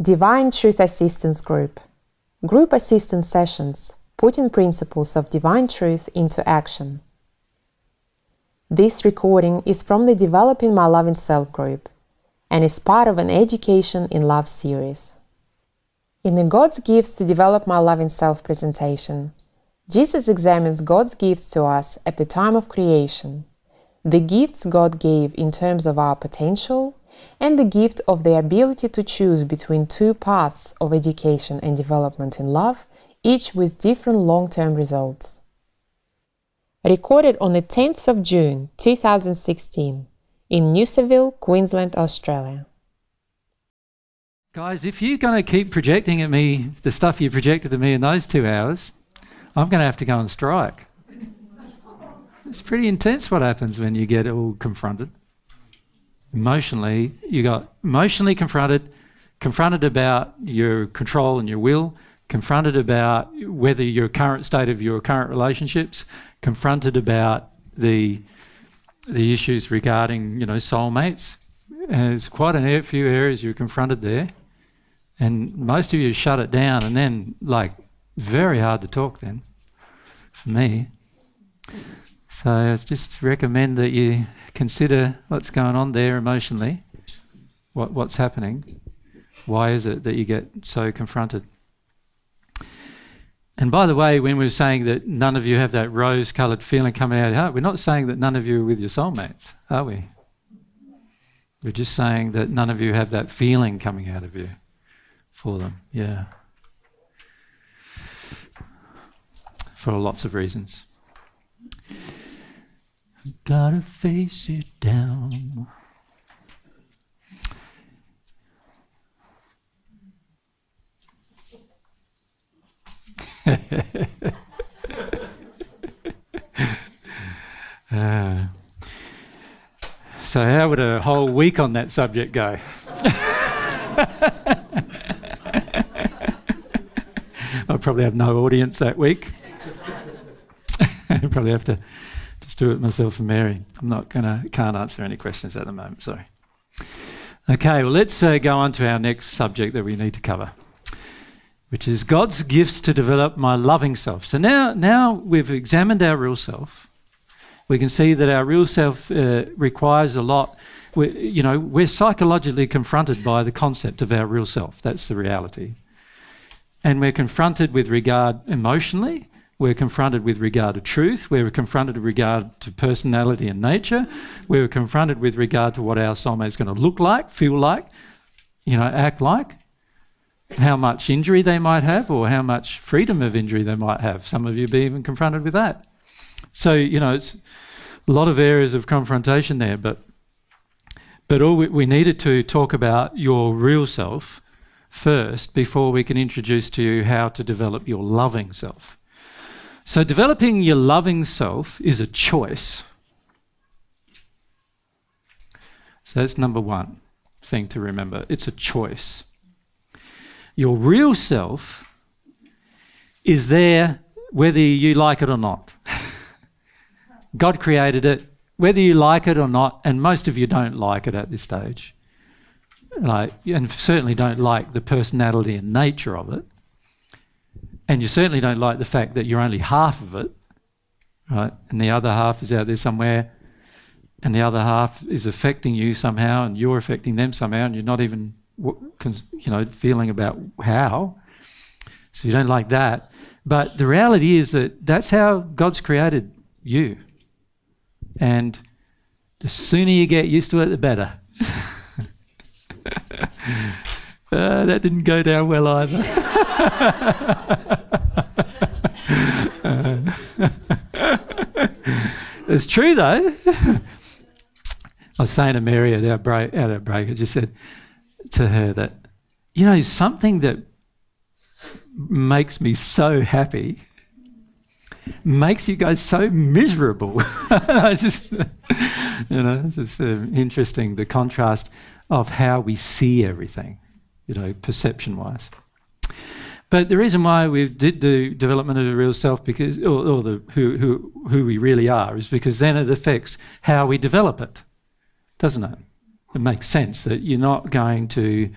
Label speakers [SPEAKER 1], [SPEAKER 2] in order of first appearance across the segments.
[SPEAKER 1] Divine Truth Assistance Group. Group assistance sessions, putting principles of divine truth into action. This recording is from the Developing My Loving Self group and is part of an Education in Love series. In the God's Gifts to Develop My Loving Self presentation, Jesus examines God's gifts to us at the time of creation, the gifts God gave in terms of our potential, and the gift of the ability to choose between two paths of education and development in love, each with different long-term results. Recorded on the 10th of June 2016 in Noosaville, Queensland, Australia.
[SPEAKER 2] Guys, if you're going to keep projecting at me the stuff you projected at me in those 2 hours, I'm going to have to go on strike. It's pretty intense what happens when you get all confronted. Emotionally, you got emotionally confronted about your control and your will, confronted about whether your current state of your current relationships, confronted about the issues regarding, soulmates. And there's quite a few areas you're confronted there. And most of you shut it down, and then, very hard to talk then, for me. So I just recommend that you consider what's going on there emotionally, what's happening. Why is it that you get so confronted? And by the way, when we're saying that none of you have that rose-coloured feeling coming out of your heart, we're not saying that none of you are with your soulmates, are we? We're just saying that none of you have that feeling coming out of you for them, yeah. For lots of reasons. Gotta face it down. So how would a whole week on that subject go? I'll probably have no audience that week. I'll probably have to just do it myself and Mary. Can't answer any questions at the moment, sorry. Okay, well let's go on to our next subject that we need to cover, which is God's gifts to develop my loving self. So now we've examined our real self. We can see that our real self requires a lot. We're psychologically confronted by the concept of our real self. That's the reality. And we're confronted with regard emotionally. We're confronted with regard to truth. We're confronted with regard to personality and nature. We're confronted with regard to what our soulmate is going to look like, feel like, act like, how much injury they might have or how much freedom of injury they might have. Some of you be even confronted with that. So, it's a lot of areas of confrontation there, but all we needed to talk about your real self first before we can introduce to you how to develop your loving self. So developing your loving self is a choice. So that's number one thing to remember. It's a choice. Your real self is there whether you like it or not. God created it, whether you like it or not, and most of you don't like it at this stage. And certainly don't like the personality and nature of it. And you certainly don't like the fact that you're only half of it, right? And the other half is out there somewhere, and the other half is affecting you somehow, and you're affecting them somehow, and you're not even, feeling about how. So you don't like that. But the reality is that that's how God's created you. And the sooner you get used to it, the better. That didn't go down well either. It's true though. I was saying to Mary at our break, I just said to her that, something that makes me so happy makes you guys so miserable. It's just, it's just interesting, the contrast of how we see everything, perception-wise. But the reason why we did the development of the real self, because, or the who we really are, is because then it affects how we develop it, doesn't it? It makes sense that you're not going to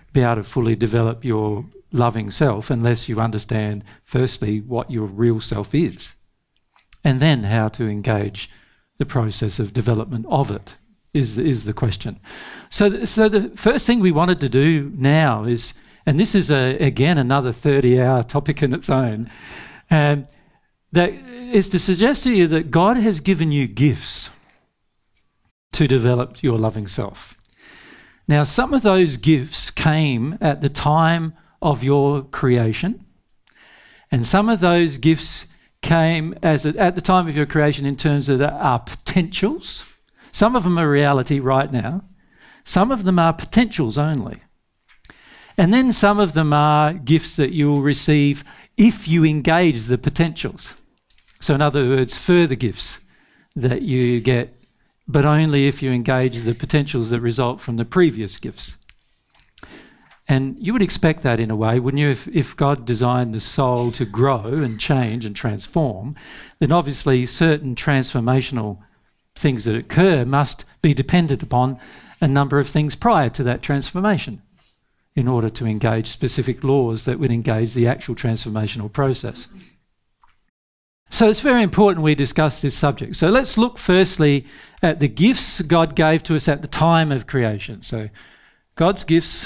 [SPEAKER 2] be able to fully develop your loving self unless you understand, firstly, what your real self is, and then how to engage the process of development of it is the question. So the first thing we wanted to do now is, and this is again another 30-hour topic in its own, that is to suggest to you that God has given you gifts to develop your loving self. Now, some of those gifts came at the time of your creation, and some of those gifts came at the time of your creation in terms of our potentials. Some of them are reality right now. Some of them are potentials only. And then some of them are gifts that you will receive if you engage the potentials. So in other words, further gifts that you get, but only if you engage the potentials that result from the previous gifts. And you would expect that in a way, wouldn't you? If God designed the soul to grow and change and transform, then obviously certain transformational things that occur must be dependent upon a number of things prior to that transformation in order to engage specific laws that would engage the actual transformational process. So it's very important we discuss this subject. So let's look firstly at the gifts God gave to us at the time of creation. So God's gifts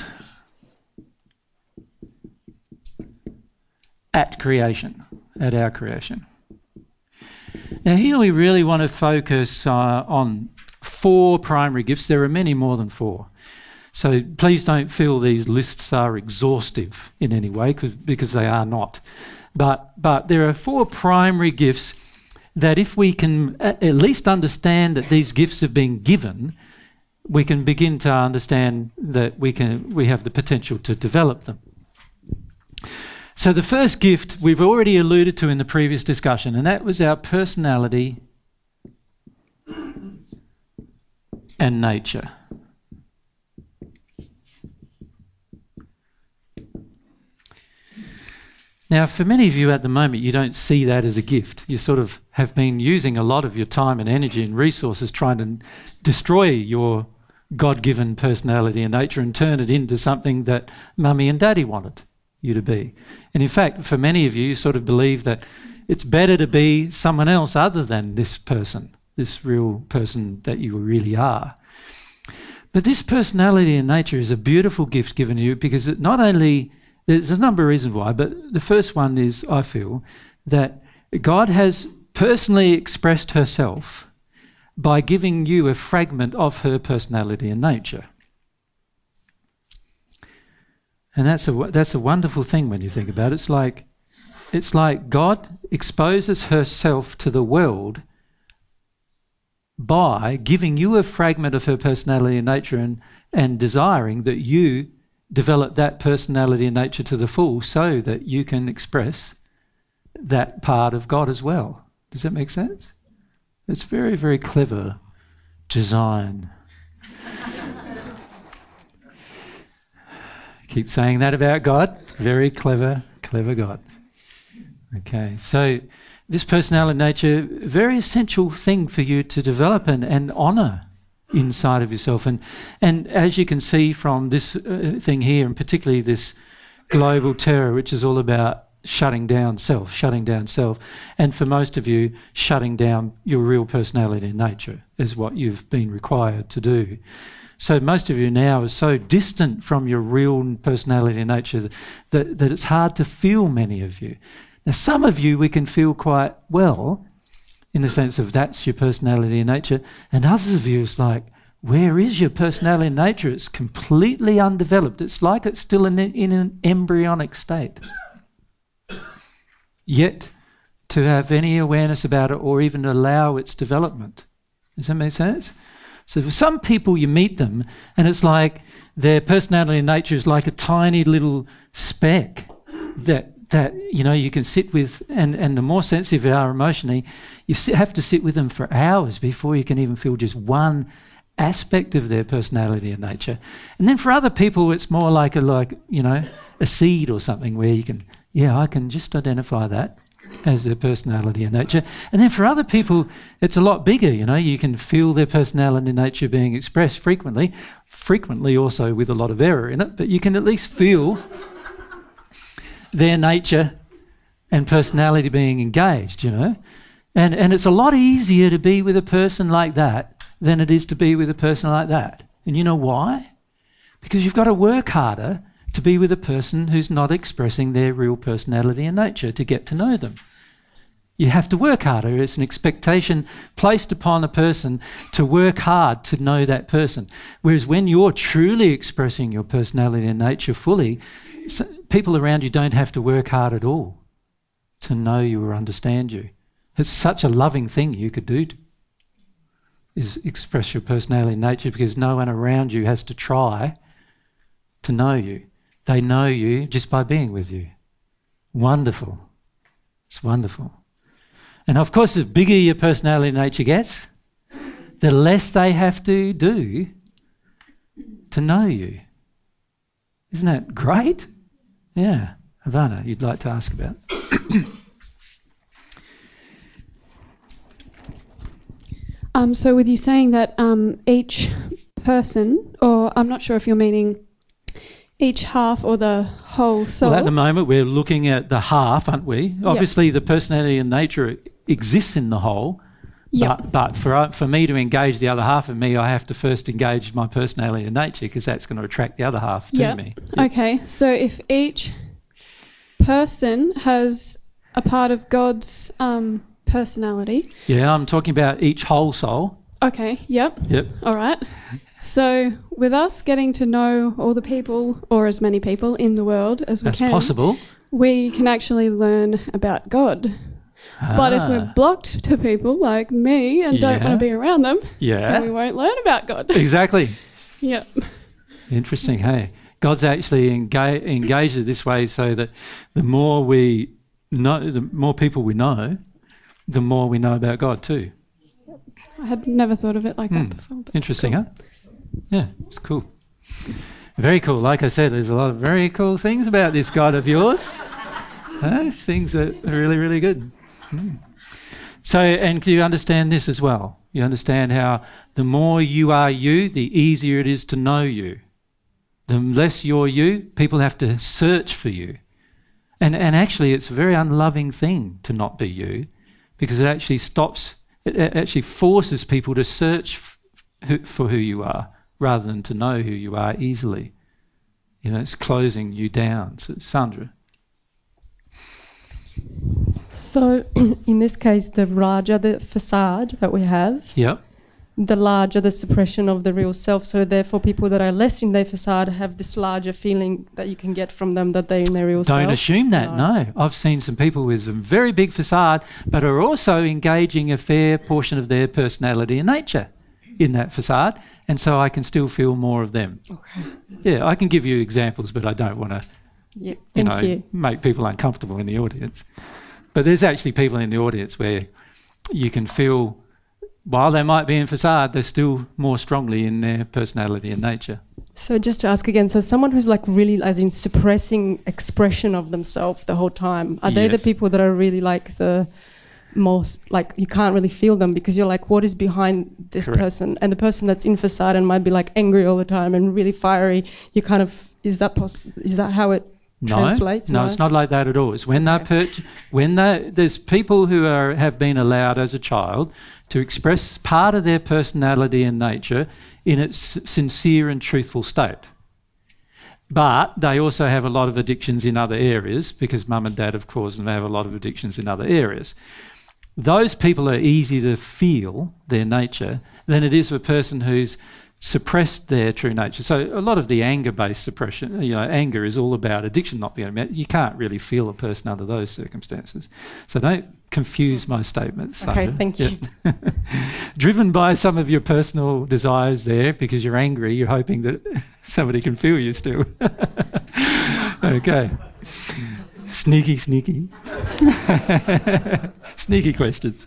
[SPEAKER 2] at creation, at our creation. Now here we really want to focus on 4 primary gifts. There are many more than 4. So please don't feel these lists are exhaustive in any way, because they are not. But there are 4 primary gifts that if we can at least understand that these gifts have been given, we can begin to understand that we have the potential to develop them. So the first gift we've already alluded to in the previous discussion, and that was our personality and nature. Now, for many of you at the moment, you don't see that as a gift. You sort of have been using a lot of your time and energy and resources trying to destroy your God-given personality and nature and turn it into something that Mummy and Daddy wanted you to be. And in fact, for many of you, you sort of believe that it's better to be someone else other than this person, this real person that you really are. But this personality and nature is a beautiful gift given to you, because it not only, there's a number of reasons why, but the first one is, I feel, that God has personally expressed herself by giving you a fragment of her personality and nature. And that's a wonderful thing when you think about it. It's like God exposes herself to the world by giving you a fragment of her personality and nature, and desiring that you develop that personality and nature to the full so that you can express that part of God as well. Does that make sense? It's very, very clever design. Keep saying that about God. Very clever, clever God. Okay, so this personality and nature, very essential thing for you to develop and honour inside of yourself. And as you can see from this thing here, and particularly this global terror, which is all about shutting down self. And for most of you, shutting down your real personality and nature is what you've been required to do. So most of you now are so distant from your real personality and nature that it's hard to feel many of you. Now, some of you we can feel quite well, in the sense of that's your personality and nature, and others of you it's like, where is your personality and nature? It's completely undeveloped. It's like it's still in an embryonic state. Yet to have any awareness about it or even allow its development. Does that make sense? So for some people you meet them and it's like their personality and nature is like a tiny little speck that you know you can sit with, and the more sensitive you are emotionally, you have to sit with them for hours before you can even feel just one aspect of their personality and nature. And then for other people it's more like a seed or something where you can, I can just identify that. as their personality and nature. And then for other people, it's a lot bigger, you know. You can feel their personality and nature being expressed frequently also with a lot of error in it, but you can at least feel their nature and personality being engaged, you know. And it's a lot easier to be with a person like that than it is to be with a person like that. And you know why? Because you've got to work harder to be with a person who's not expressing their real personality and nature to get to know them. You have to work harder. It's an expectation placed upon a person to work hard to know that person. Whereas when you're truly expressing your personality and nature fully, people around you don't have to work hard at all to know you or understand you. It's such a loving thing you could do, is express your personality and nature, because no one around you has to try to know you. They know you just by being with you. Wonderful. It's wonderful. And of course, the bigger your personality and nature gets, the less they have to do to know you. Isn't that great? Yeah. Ivana, you'd like to ask about?
[SPEAKER 3] So with you saying that each person, or I'm not sure if you're meaning each half or the whole soul.
[SPEAKER 2] Well, at the moment we're looking at the half, aren't we? Yep. Obviously the personality and nature exists in the whole, yep. but for me to engage the other half of me, I have to first engage my personality and nature, because that's going to attract the other half to me. Yep.
[SPEAKER 3] Okay, so if each person has a part of God's personality.
[SPEAKER 2] Yeah, I'm talking about each whole soul.
[SPEAKER 3] Okay, yep. All right. So with us getting to know all the people, or as many people in the world as we can,
[SPEAKER 2] possible,
[SPEAKER 3] we can actually learn about God. But if we're blocked to people like me and don't want to be around them, then we won't learn about God.
[SPEAKER 2] Exactly.
[SPEAKER 3] Yep.
[SPEAKER 2] Interesting, hey? God's actually engaged it this way so that the more we know, the more people we know, the more we know about God too.
[SPEAKER 3] I had never thought of it like that before. But
[SPEAKER 2] interesting,
[SPEAKER 3] cool.
[SPEAKER 2] Huh? Yeah, it's cool. Very cool. Like I said, there's a lot of very cool things about this God of yours. Things that are really, really good. So, and do you understand this as well? You understand how the more you are you, the easier it is to know you. The less you're you, people have to search for you. And actually, it's a very unloving thing to not be you, because it actually it actually forces people to search for who you are rather than to know who you are easily. You know, it's closing you down. So, Sandra.
[SPEAKER 4] So, in this case, the larger the facade that we have, the larger the suppression of the real self. So therefore, people that are less in their facade have this larger feeling that you can get from them that they're in their real self.
[SPEAKER 2] Don't assume that, no. I've seen some people with a very big facade but are also engaging a fair portion of their personality and nature in that facade, and so I can still feel more of them.
[SPEAKER 4] Okay.
[SPEAKER 2] Yeah, I can give you examples, but I don't want to make people uncomfortable in the audience. But there's actually people in the audience where you can feel, while they might be in facade, they're still more strongly in their personality and nature.
[SPEAKER 4] So just to ask again, so someone who's like really, as in suppressing expression of themselves the whole time, are they the people that are really like the most, like you can't really feel them because you're like, what is behind this person? And the person that's in facade and might be like angry all the time and really fiery, you kind of, is that how it translates?
[SPEAKER 2] No, it's not like that at all. It's when there's people who have been allowed as a child to express part of their personality and nature in its sincere and truthful state. But they also have a lot of addictions in other areas, because mum and dad have caused them to have a lot of addictions in other areas. Those people are easier to feel their nature than it is for a person who's suppressed their true nature. So a lot of the anger-based suppression, anger is all about addiction not being met. You can't really feel a person under those circumstances. So don't confuse my statements.
[SPEAKER 4] Okay,
[SPEAKER 2] Sandra.
[SPEAKER 4] thank you.
[SPEAKER 2] Driven by some of your personal desires there, because you're angry, you're hoping that somebody can feel you still. Okay. Sneaky. Sneaky questions.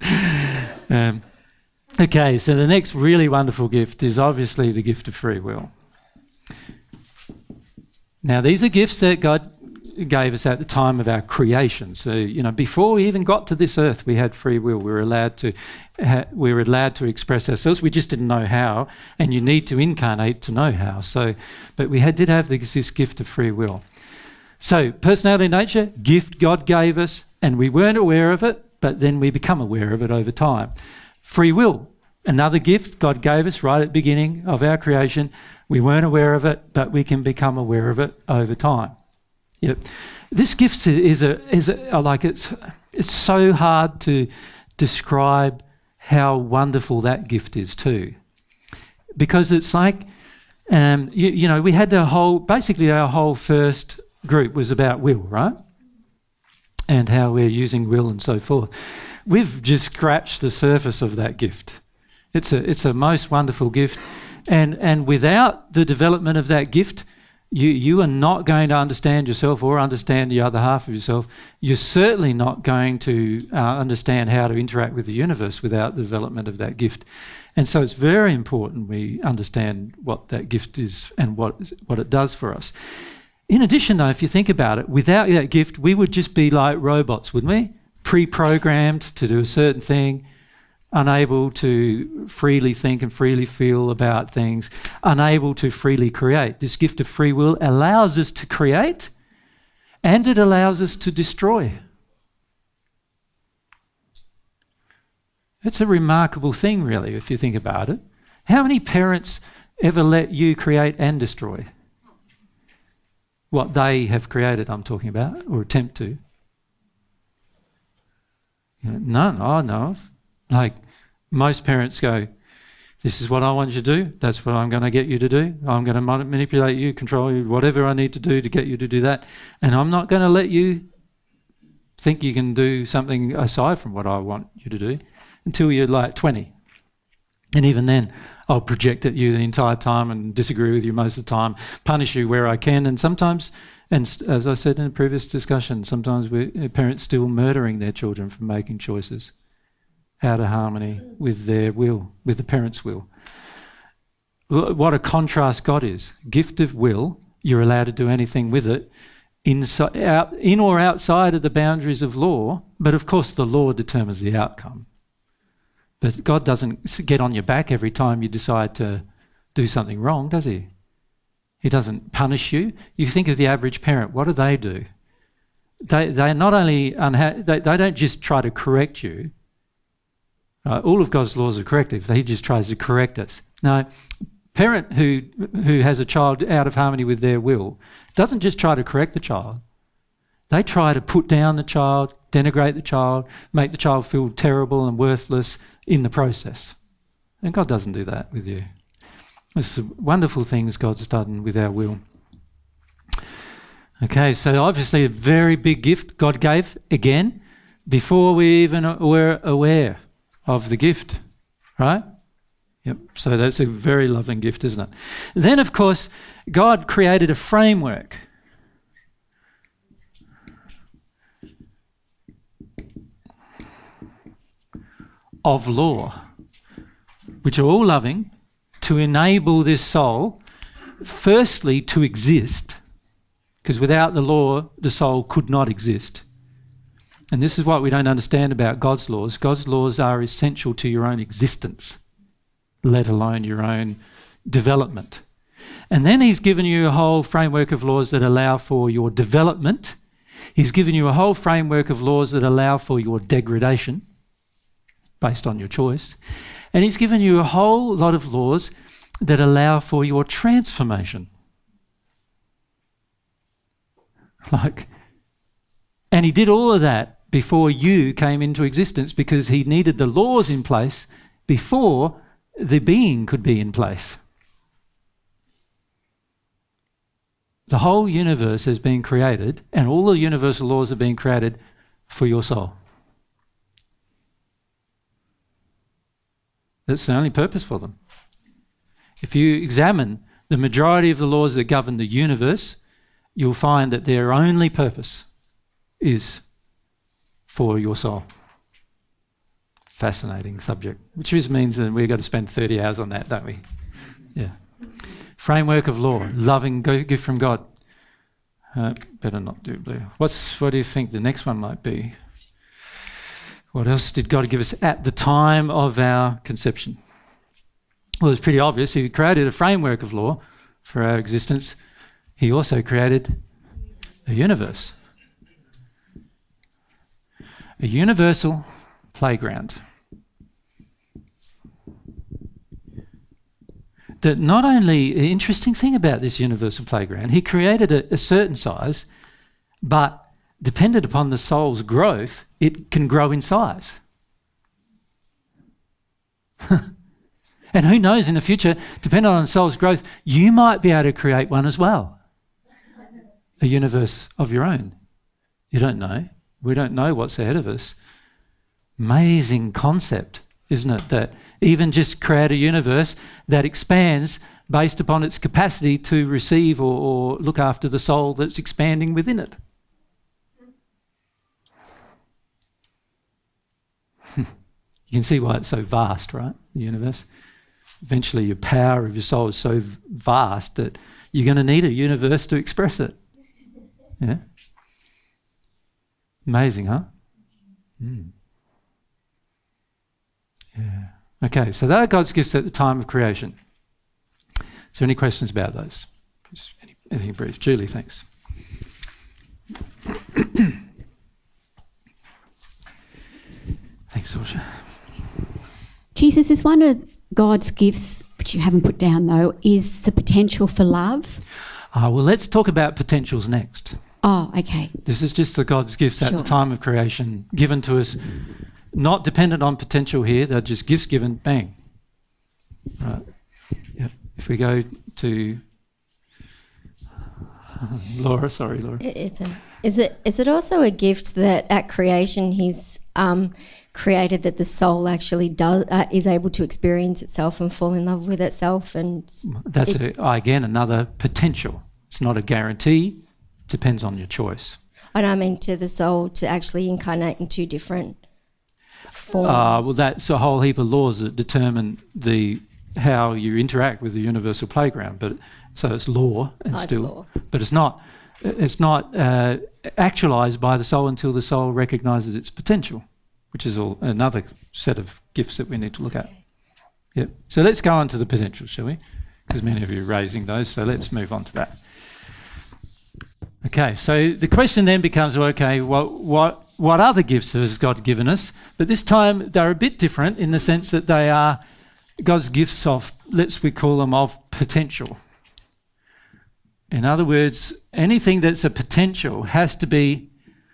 [SPEAKER 2] Okay, so the next really wonderful gift is obviously the gift of free will. Now, these are gifts that God gave us at the time of our creation. So, you know, before we even got to this earth, we had free will. We were allowed to express ourselves. We just didn't know how, and you need to incarnate to know how. So, but we did have this gift of free will. So, personality, nature, gift God gave us, and we weren't aware of it, but then we become aware of it over time. Free will, another gift God gave us right at the beginning of our creation. We weren't aware of it, but we can become aware of it over time. Yep. This gift is like it's so hard to describe how wonderful that gift is too, because it's like you know, we had basically our whole first group was about will, right? And how we're using will and so forth. We've just scratched the surface of that gift. It's a most wonderful gift. And without the development of that gift, you are not going to understand yourself or understand the other half of yourself. You're certainly not going to understand how to interact with the universe without the development of that gift. And so it's very important we understand what that gift is and what it does for us. In addition, though, if you think about it, without that gift, we would just be like robots, wouldn't we? Pre-programmed to do a certain thing, unable to freely think and freely feel about things, unable to freely create. This gift of free will allows us to create, and it allows us to destroy. It's a remarkable thing, really, if you think about it. How many parents ever let you create and destroy? What they have created, I'm talking about, or attempt to. None I know of. Like, most parents go, this is what I want you to do, that's what I'm going to get you to do, I'm going to manipulate you, control you, whatever I need to do to get you to do that, and I'm not going to let you think you can do something aside from what I want you to do until you're like 20. And even then, I'll project at you the entire time and disagree with you most of the time, punish you where I can, and sometimes, and as I said in a previous discussion, sometimes parents still murdering their children for making choices out of harmony with their will, with the parents' will. What a contrast God is. Gift of will, you're allowed to do anything with it, in or outside of the boundaries of law, but of course the law determines the outcome. But God doesn't get on your back every time you decide to do something wrong, does he? He doesn't punish you. You think of the average parent, what do? They not only they don't just try to correct you. All of God's laws are corrective. He just tries to correct us. Now, parent who has a child out of harmony with their will doesn't just try to correct the child. They try to put down the child, denigrate the child, make the child feel terrible and worthless in the process. And God doesn't do that with you. There's wonderful things God's done with our will. Okay, so obviously a very big gift God gave, again, before we even were aware of the gift, right? Yep, so that's a very loving gift, isn't it? Then, of course, God created a framework. Of law, which are all loving, to enable this soul, firstly, to exist, because without the law, the soul could not exist. And this is what we don't understand about God's laws. God's laws are essential to your own existence, let alone your own development. And then he's given you a whole framework of laws that allow for your development. He's given you a whole framework of laws that allow for your degradation, based on your choice. And he's given you a whole lot of laws that allow for your transformation. And he did all of that before you came into existence, because he needed the laws in place before the being could be in place. The whole universe has been created, and all the universal laws have been created for your soul. That's the only purpose for them. If you examine the majority of the laws that govern the universe, you'll find that their only purpose is for your soul. Fascinating subject, which means that we've got to spend 30 hours on that, don't we? Yeah. Framework of law, loving gift from God. Better not do blue. What do you think the next one might be? What else did God give us at the time of our conception? Well, it's pretty obvious. He created a framework of law for our existence. He also created a universe. A universal playground. That not only, the interesting thing about this universal playground, he created a certain size, but dependent upon the soul's growth, it can grow in size. And who knows, in the future, depending on the soul's growth, you might be able to create one as well. A universe of your own. You don't know. We don't know what's ahead of us. Amazing concept, isn't it? That even just create a universe that expands based upon its capacity to receive or look after the soul that's expanding within it. You can see why it's so vast, right? The universe. Eventually your power of your soul is so vast that you're going to need a universe to express it. Yeah? Amazing, huh? Mm. Yeah. Okay, so that are God's gifts at the time of creation. Is there any questions about those? Anything brief? Julie, thanks. Thanks, Saoirse.
[SPEAKER 5] Jesus, is one of God's gifts, which you haven't put down though, is the potential for love?
[SPEAKER 2] Well, let's talk about potentials next.
[SPEAKER 5] Oh, okay.
[SPEAKER 2] This is just the God's gifts at the time of creation, given to us, not dependent on potential here, they're just gifts given, bang. Right. Yep. If we go to Laura, sorry, Laura.
[SPEAKER 6] Is it also a gift that at creation he's created that the soul actually is able to experience itself and fall in love with itself? And
[SPEAKER 2] that's again another potential. It's not a guarantee. It depends on your choice.
[SPEAKER 6] I don't mean to the soul to actually incarnate in two different forms.
[SPEAKER 2] Well, that's a whole heap of laws that determine how you interact with the universal playground. But so it's law, and still, it's law. But it's not actualized by the soul until the soul recognizes its potential, which is another set of gifts that we need to look at. Yep. So let's go on to the potential, shall we? Because many of you are raising those, so let's move on to that. Okay, so the question then becomes, well, okay, what other gifts has God given us? But this time they're a bit different in the sense that they are God's gifts of, we call them of potential. In other words, anything that's a potential has to be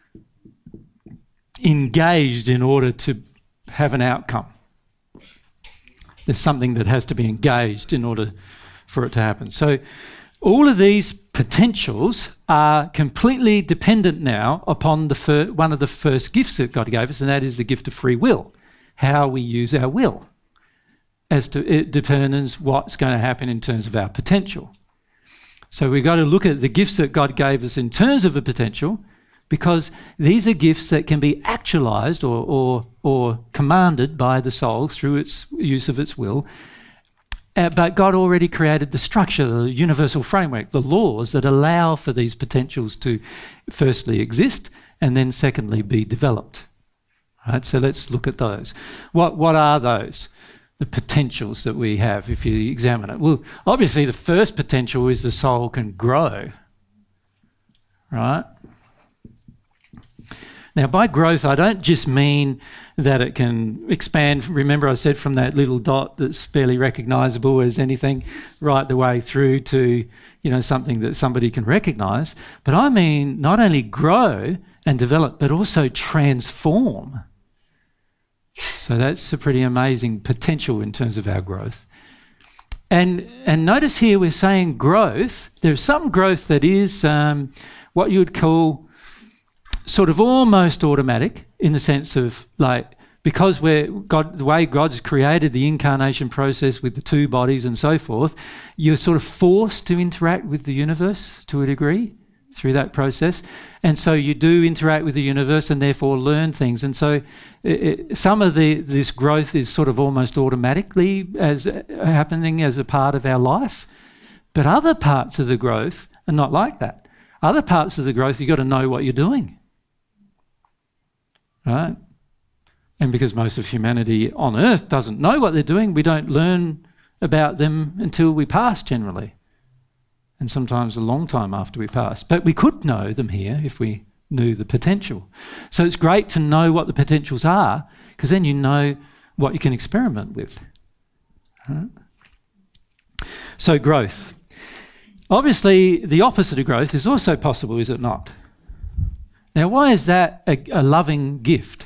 [SPEAKER 2] engaged in order to have an outcome. There's something that has to be engaged in order for it to happen. So all of these potentials are completely dependent now upon one of the first gifts that God gave us, and that is the gift of free will, how we use our will. It determines what's going to happen in terms of our potential. So we've got to look at the gifts that God gave us in terms of a potential, because these are gifts that can be actualized or commanded by the soul through its use of its will. But God already created the structure, the universal framework, the laws that allow for these potentials to firstly exist and then secondly be developed. Right? So let's look at those. What are those? The potentials that we have if you examine it. Well, obviously the first potential is the soul can grow. Right? Now, by growth, I don't just mean that it can expand. Remember I said from that little dot that's fairly recognisable as anything right the way through to, something that somebody can recognise. But I mean not only grow and develop, but also transform. So that's a pretty amazing potential in terms of our growth. And notice here we're saying growth. There's some growth that is what you would call sort of almost automatic, in the sense of because the way God's created the incarnation process with the two bodies and so forth, you're sort of forced to interact with the universe to a degree through that process. And so you do interact with the universe and therefore learn things. And so some of this growth is sort of almost automatically happening as a part of our life. But other parts of the growth are not like that. Other parts of the growth, you've got to know what you're doing. Right? And because most of humanity on earth doesn't know what they're doing, we don't learn about them until we pass generally. And sometimes a long time after we pass. But we could know them here if we knew the potential. So it's great to know what the potentials are, because then you know what you can experiment with. Right? So growth. Obviously, the opposite of growth is also possible, is it not? Now, why is that a loving gift?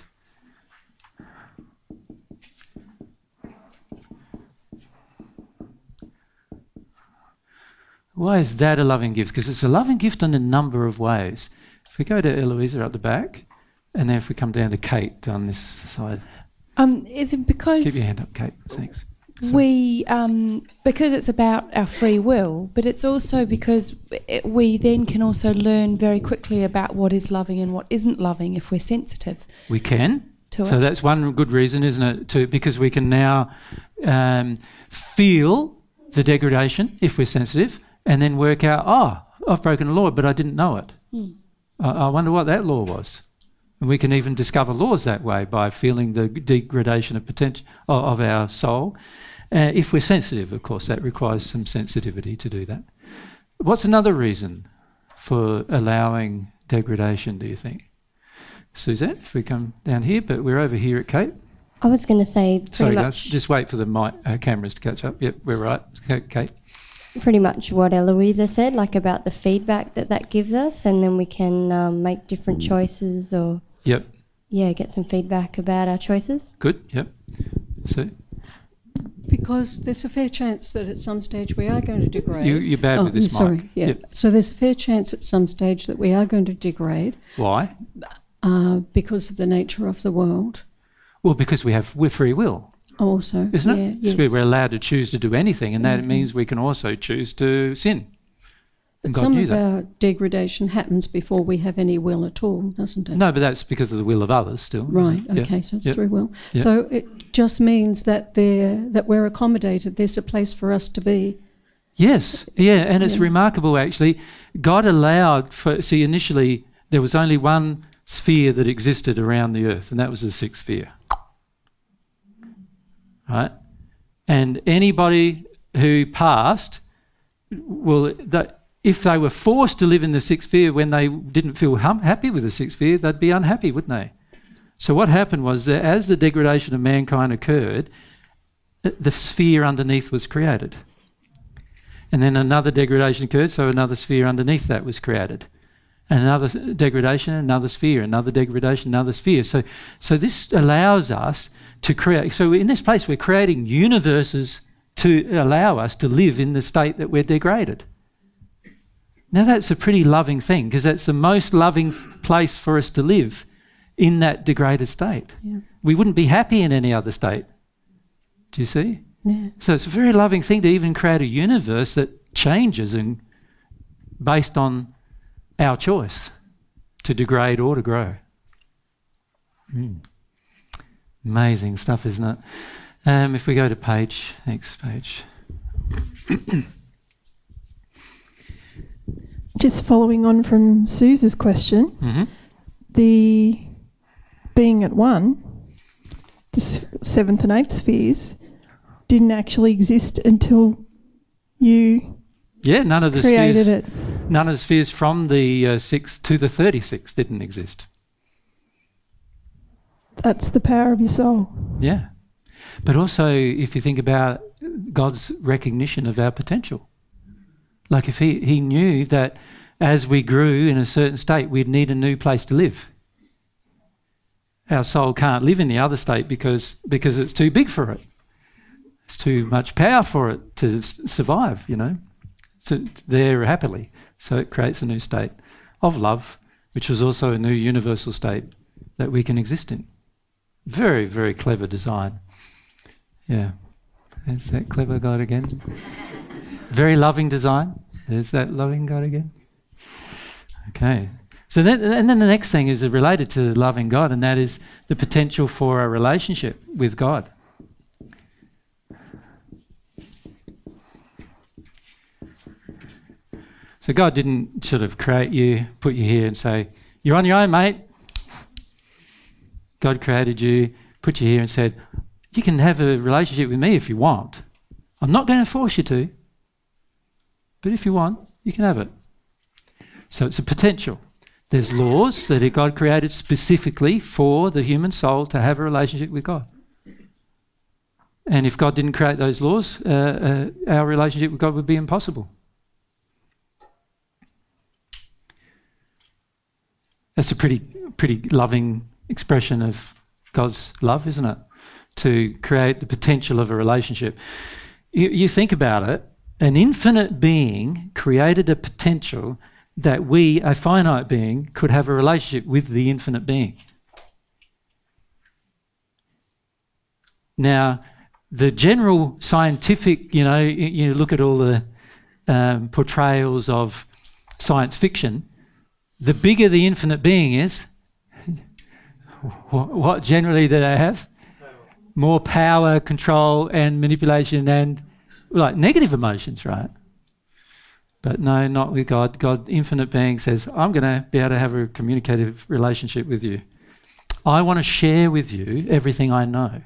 [SPEAKER 2] Why is that a loving gift? Because it's a loving gift in a number of ways. If we go to Eloisa at the back, and then if we come down to Kate on this side.
[SPEAKER 7] Is it because...
[SPEAKER 2] Keep your hand up, Kate. Thanks.
[SPEAKER 7] We, because it's about our free will, but it's also because we then can also learn very quickly about what is loving and what isn't loving if we're sensitive.
[SPEAKER 2] We can.
[SPEAKER 7] To
[SPEAKER 2] so
[SPEAKER 7] it.
[SPEAKER 2] That's one good reason, isn't it? Because we can now feel the degradation if we're sensitive, and then work out, oh, I've broken a law, but I didn't know it. I wonder what that law was. And we can even discover laws that way by feeling the degradation of potential of our soul. If we're sensitive, of course, that requires some sensitivity to do that. What's another reason for allowing degradation, do you think? Suzette, if we come down here, but we're over here at Kate.
[SPEAKER 8] I was going to say
[SPEAKER 2] Sorry, guys, just wait for the cameras to catch up. Yep, we're right. Kate.
[SPEAKER 8] Pretty much what Eloisa said, like about the feedback that gives us, and then we can make different choices or...
[SPEAKER 2] Yep.
[SPEAKER 8] Yeah, get some feedback about our choices.
[SPEAKER 2] Good, yep. So...
[SPEAKER 9] Because there's a fair chance that at some stage we are going to degrade.
[SPEAKER 2] You're bad with this mic.
[SPEAKER 9] Sorry, yeah.
[SPEAKER 2] Yep.
[SPEAKER 9] So there's a fair chance at some stage that we are going to degrade.
[SPEAKER 2] Why?
[SPEAKER 9] Because of the nature of the world.
[SPEAKER 2] Well, because we're free will.
[SPEAKER 9] Also,
[SPEAKER 2] isn't
[SPEAKER 9] yeah,
[SPEAKER 2] it?
[SPEAKER 9] yes.
[SPEAKER 2] So we're allowed to choose to do anything, and that means we can also choose to sin.
[SPEAKER 9] But some of our degradation happens before we have any will at all, doesn't it?
[SPEAKER 2] No, but that's because of the will of others still.
[SPEAKER 9] Right, okay, so it's through will. Yep. So it just means that we're accommodated. There's a place for us to be.
[SPEAKER 2] Yes, yeah, and it's remarkable actually. God allowed for... See, initially there was only one sphere that existed around the earth, and that was the sixth sphere. Right? And anybody who passed, if they were forced to live in the sixth sphere when they didn't feel happy with the sixth sphere, they'd be unhappy, wouldn't they? So what happened was that as the degradation of mankind occurred, the sphere underneath was created. And then another degradation occurred, so another sphere underneath that was created. And another degradation, another sphere, another degradation, another sphere. So this allows us to create... So in this place we're creating universes to allow us to live in the state that we're degraded. Now that's a pretty loving thing, because that's the most loving place for us to live, in that degraded state.
[SPEAKER 9] Yeah.
[SPEAKER 2] We wouldn't be happy in any other state. Do you see?
[SPEAKER 9] Yeah.
[SPEAKER 2] So it's a very loving thing to even create a universe that changes and based on our choice to degrade or to grow. Amazing stuff, isn't it? If we go to next page.
[SPEAKER 10] Just following on from Suze's question, the being at one, the seventh and eighth spheres, didn't actually exist until you
[SPEAKER 2] none of the
[SPEAKER 10] created
[SPEAKER 2] spheres,
[SPEAKER 10] it.
[SPEAKER 2] None of the spheres from the 6th to the 36th didn't exist.
[SPEAKER 10] That's the power of your soul.
[SPEAKER 2] Yeah. But also, if you think about God's recognition of our potential. Like if he knew that as we grew in a certain state, we'd need a new place to live. Our soul can't live in the other state because it's too big for it. It's too much power for it to survive, So there happily. So it creates a new state of love, which is also a new universal state that we can exist in. Very, very clever design. Yeah. Is that clever God again? Very loving design. There's that loving God again. Okay. So then the next thing is related to loving God, and that is the potential for a relationship with God. So God didn't sort of create you, put you here and say, you're on your own, mate. God created you, put you here and said, you can have a relationship with me if you want. I'm not going to force you to. But if you want, you can have it. So it's a potential. There's laws that God created specifically for the human soul to have a relationship with God. And if God didn't create those laws, our relationship with God would be impossible. That's a pretty loving expression of God's love, isn't it? To create the potential of a relationship. You think about it, an infinite being created a potential that we, a finite being, could have a relationship with the infinite being. Now, the general scientific, you look at all the portrayals of science fiction, the bigger the infinite being is, what generally do they have? More power, control and manipulation and like negative emotions, right? But no, not with God. God, infinite being, says, I'm going to be able to have a communicative relationship with you. I want to share with you everything I know.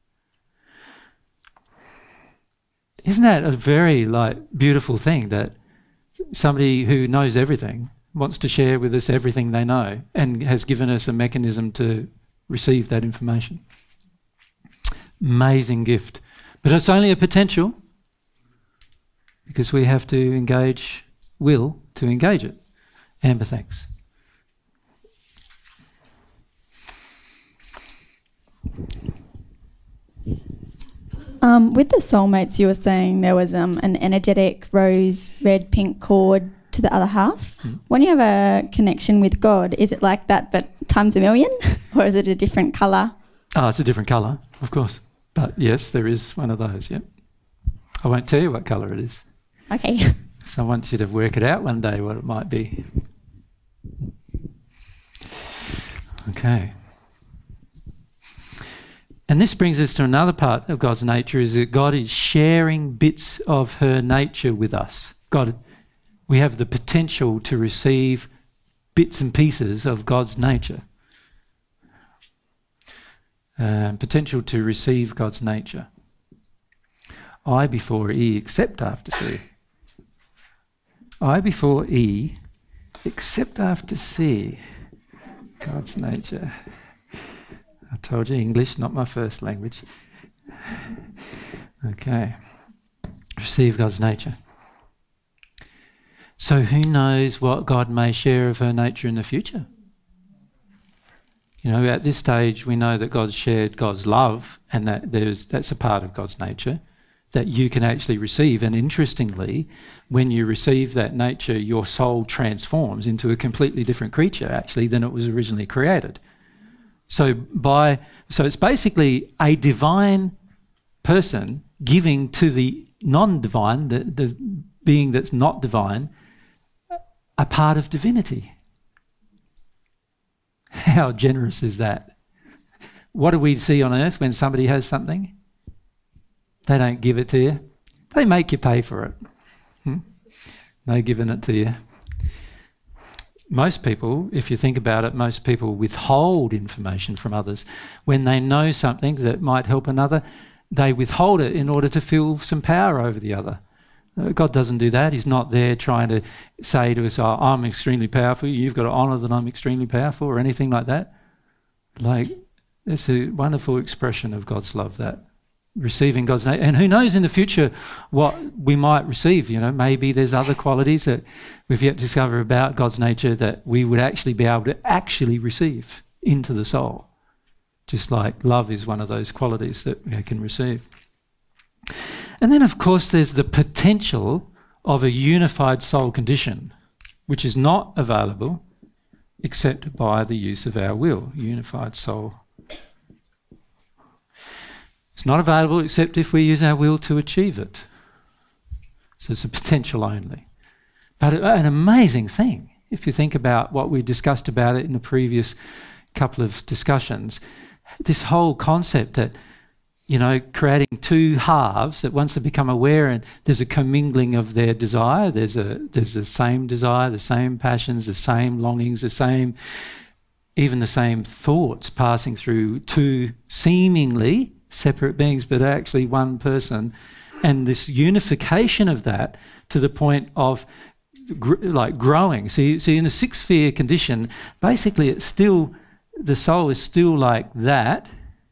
[SPEAKER 2] Isn't that a very beautiful thing that somebody who knows everything wants to share with us everything they know and has given us a mechanism to receive that information? Amazing gift. But it's only a potential because we have to engage will to engage it. Amber, thanks.
[SPEAKER 11] With the soulmates, you were saying there was an energetic rose, red, pink cord to the other half. When you have a connection with God, is it like that but times a million? Or is it a different colour?
[SPEAKER 2] Oh, it's a different colour, of course. But yes, there is one of those, yep. I won't tell you what colour it is.
[SPEAKER 11] Okay.
[SPEAKER 2] So I want you to work it out one day what it might be. Okay. And this brings us to another part of God's nature, is that God is sharing bits of her nature with us. We have the potential to receive bits and pieces of God's nature. Potential to receive God's nature. I before E, except after C. I before E, except after C. God's nature. I told you, English, not my first language. Okay. Receive God's nature. So who knows what God may share of her nature in the future? At this stage, we know that God's shared God's love and that that's a part of God's nature that you can actually receive. And interestingly, when you receive that nature, your soul transforms into a completely different creature, actually, than it was originally created. So it's basically a divine person giving to the non-divine, the being that's not divine, a part of divinity. How generous is that? What do we see on earth when somebody has something? They don't give it to you. They make you pay for it. They're giving it to you. Most people, if you think about it, most people withhold information from others. When they know something that might help another, they withhold it in order to feel some power over the other. God doesn't do that. He's not there trying to say to us, oh, I'm extremely powerful, you've got to honour that I'm extremely powerful, or anything like that. It's a wonderful expression of God's love, that receiving God's name. And who knows in the future what we might receive. Maybe there's other qualities that we've yet to discover about God's nature that we would actually be able to actually receive into the soul. Just like love is one of those qualities that we can receive. And then, of course, there's the potential of a unified soul condition, which is not available except by the use of our will. Unified soul. It's not available except if we use our will to achieve it. So it's a potential only. But an amazing thing, if you think about what we discussed about it in the previous couple of discussions, this whole concept that creating two halves that once they become aware and there's a commingling of their desire, there's the same desire, the same passions, the same longings, even the same thoughts passing through two seemingly separate beings, but actually one person, and this unification of that to the point of growing. See, in the sixth sphere condition, basically the soul is still like that,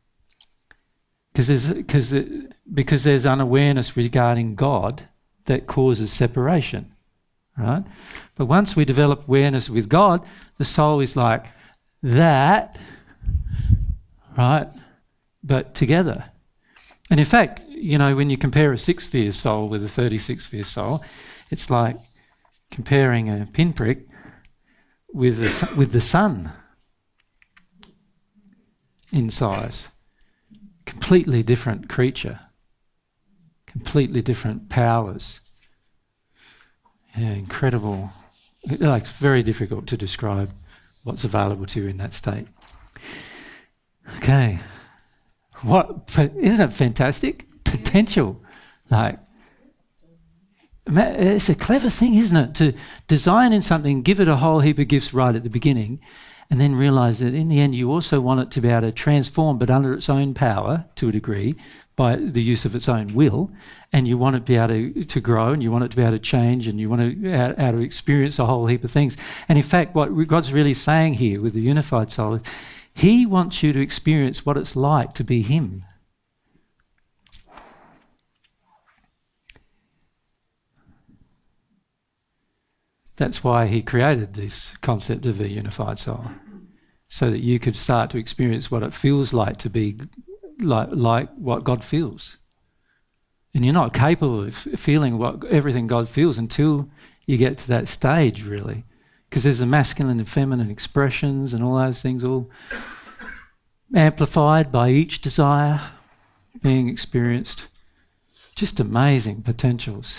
[SPEAKER 2] because there's unawareness regarding God that causes separation, right? But once we develop awareness with God, the soul is like that, right? But together. And in fact, when you compare a sixth sphere soul with a 36th sphere soul, it's like comparing a pinprick with the sun in size. Completely different creature, completely different powers. Yeah, incredible. It's very difficult to describe what's available to you in that state. Okay, isn't it fantastic? Potential, it's a clever thing, isn't it, to design in something, give it a whole heap of gifts right at the beginning, and then realise that in the end you also want it to be able to transform, but under its own power to a degree, by the use of its own will, and you want it to be able to grow, and you want it to be able to change, and you want to be able to experience a whole heap of things. And in fact, what God's really saying here with the unified soul is He wants you to experience what it's like to be Him. That's why He created this concept of a unified soul, so that you could start to experience what it feels like to be like what God feels. And you're not capable of feeling everything God feels until you get to that stage, really, because there's the masculine and feminine expressions and all those things all amplified by each desire being experienced. Just amazing potentials.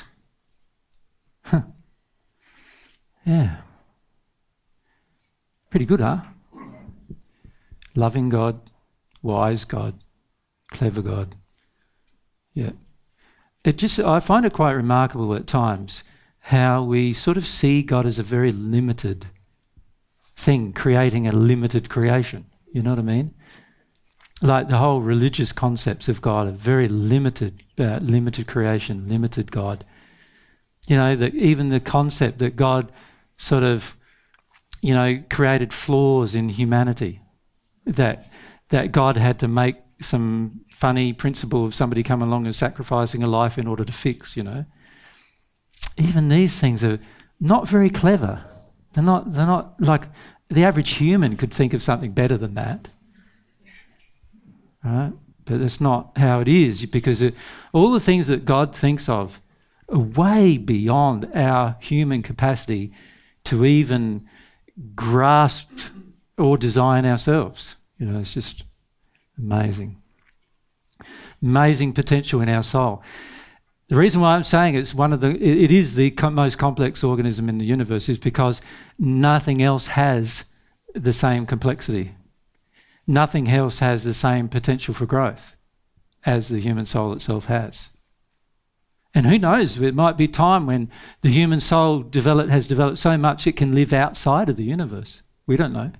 [SPEAKER 2] Yeah. Pretty good, huh? Loving God, wise God, clever God. Yeah. I find it quite remarkable at times how we sort of see God as a very limited thing, creating a limited creation. You know what I mean? Like the whole religious concepts of God are very limited, limited creation, limited God. Even the concept that God sort of, created flaws in humanity, that God had to make some funny principle of somebody coming along and sacrificing a life in order to fix, Even these things are not very clever. They're not like the average human could think of something better than that. Right? But that's not how it is, because all the things that God thinks of are way beyond our human capacity to even grasp or design ourselves. It's just amazing. Amazing potential in our soul. The reason why I'm saying it is the most complex organism in the universe is because nothing else has the same complexity. Nothing else has the same potential for growth as the human soul itself has. And who knows, it might be time when the human soul has developed so much it can live outside of the universe. We don't know.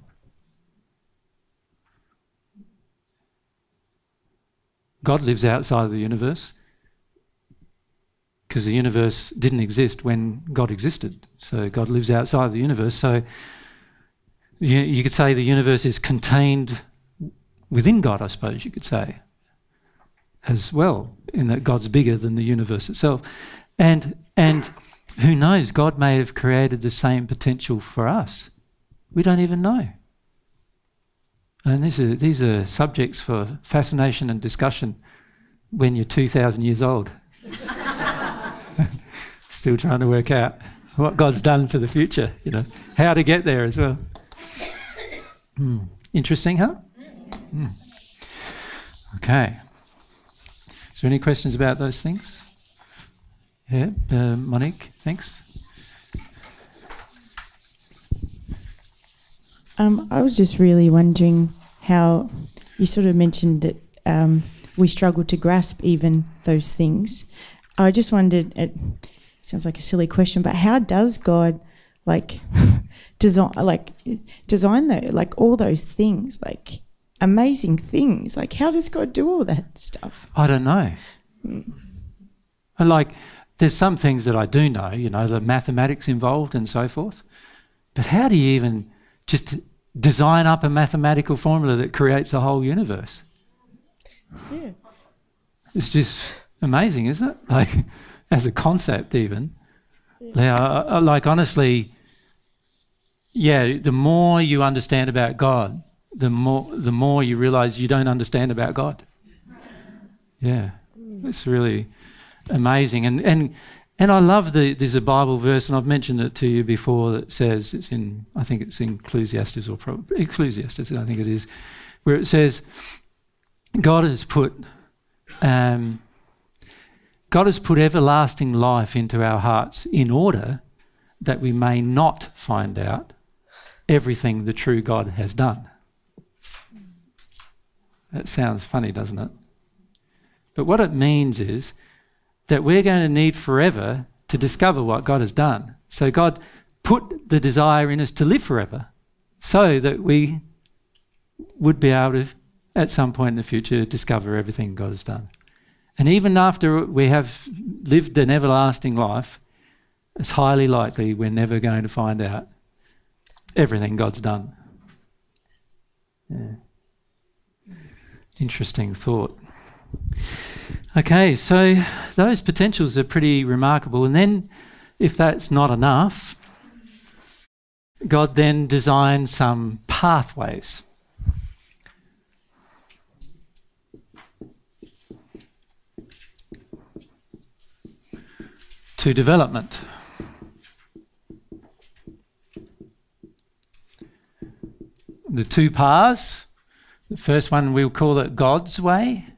[SPEAKER 2] God lives outside of the universe because the universe didn't exist when God existed. So God lives outside of the universe. So you could say the universe is contained within God, I suppose you could say, as well, in that God's bigger than the universe itself. And who knows, God may have created the same potential for us. We don't even know. And these are subjects for fascination and discussion when you're 2,000 years old. Still trying to work out what God's done for the future, how to get there as well. Interesting, huh? Okay. Is there any questions about those things? Yeah, Monique, thanks.
[SPEAKER 12] I was just really wondering how you sort of mentioned that we struggle to grasp even those things. I just wondered, it sounds like a silly question, but how does God design all those things, like amazing things? Like, how does God do all that stuff?
[SPEAKER 2] I don't know. Like, there's some things that I do know, the mathematics involved and so forth. But how do you even just design up a mathematical formula that creates a whole universe?
[SPEAKER 12] Yeah.
[SPEAKER 2] It's just amazing, isn't it? Like, as a concept even. Yeah. Like, honestly, yeah, the more you understand about God, the more you realise you don't understand about God. Yeah, it's really amazing. And I love there's a Bible verse, and I've mentioned it to you before, that says, I think it's in Ecclesiastes, Ecclesiastes, I think it is, where it says, God has put everlasting life into our hearts in order that we may not find out everything the true God has done. That sounds funny, doesn't it? But what it means is that we're going to need forever to discover what God has done. So God put the desire in us to live forever so that we would be able to, at some point in the future, discover everything God has done. And even after we have lived an everlasting life, it's highly likely we're never going to find out everything God's done. Yeah. Interesting thought. Okay, so those potentials are pretty remarkable. And then, if that's not enough, God then designed some pathways. To development. The two paths. The first one, we'll call it God's way.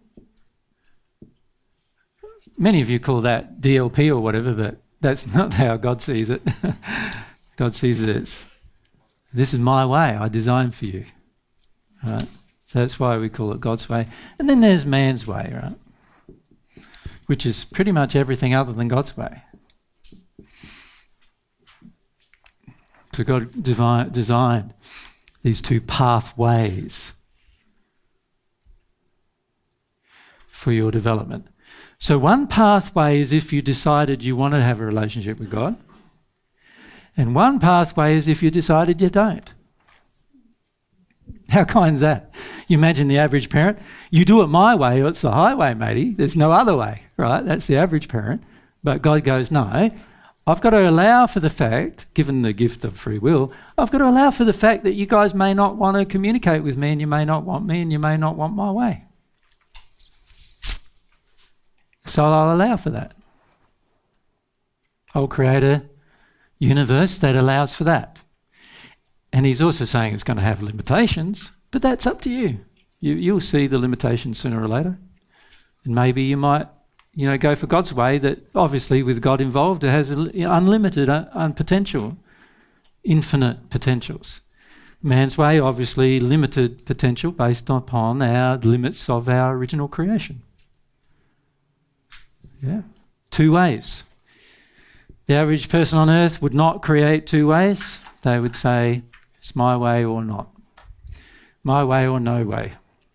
[SPEAKER 2] Many of you call that DLP or whatever, but that's not how God sees it. God sees it as, this is my way, I designed for you. Right? So that's why we call it God's way. And then there's man's way, right? Which is pretty much everything other than God's way. So God designed these two pathways for your development. So one pathway is if you decided you want to have a relationship with God, and one pathway is if you decided you don't. How kind is that? You imagine the average parent, you do it my way or it's the highway, matey. There's no other way, right? That's the average parent. But God goes, no, I've got to allow for the fact, given the gift of free will, I've got to allow for the fact that you guys may not want to communicate with me, and you may not want me, and you may not want my way. So I'll allow for that. I'll create a universe that allows for that. And he's also saying it's going to have limitations, but that's up to you. You'll see the limitations sooner or later. And maybe you might, go for God's way, that obviously with God involved, it has unlimited potential, infinite potentials. Man's way, obviously limited potential based upon our limits of our original creation. Yeah, two ways. The average person on earth would not create two ways. They would say, it's my way or not. My way or no way.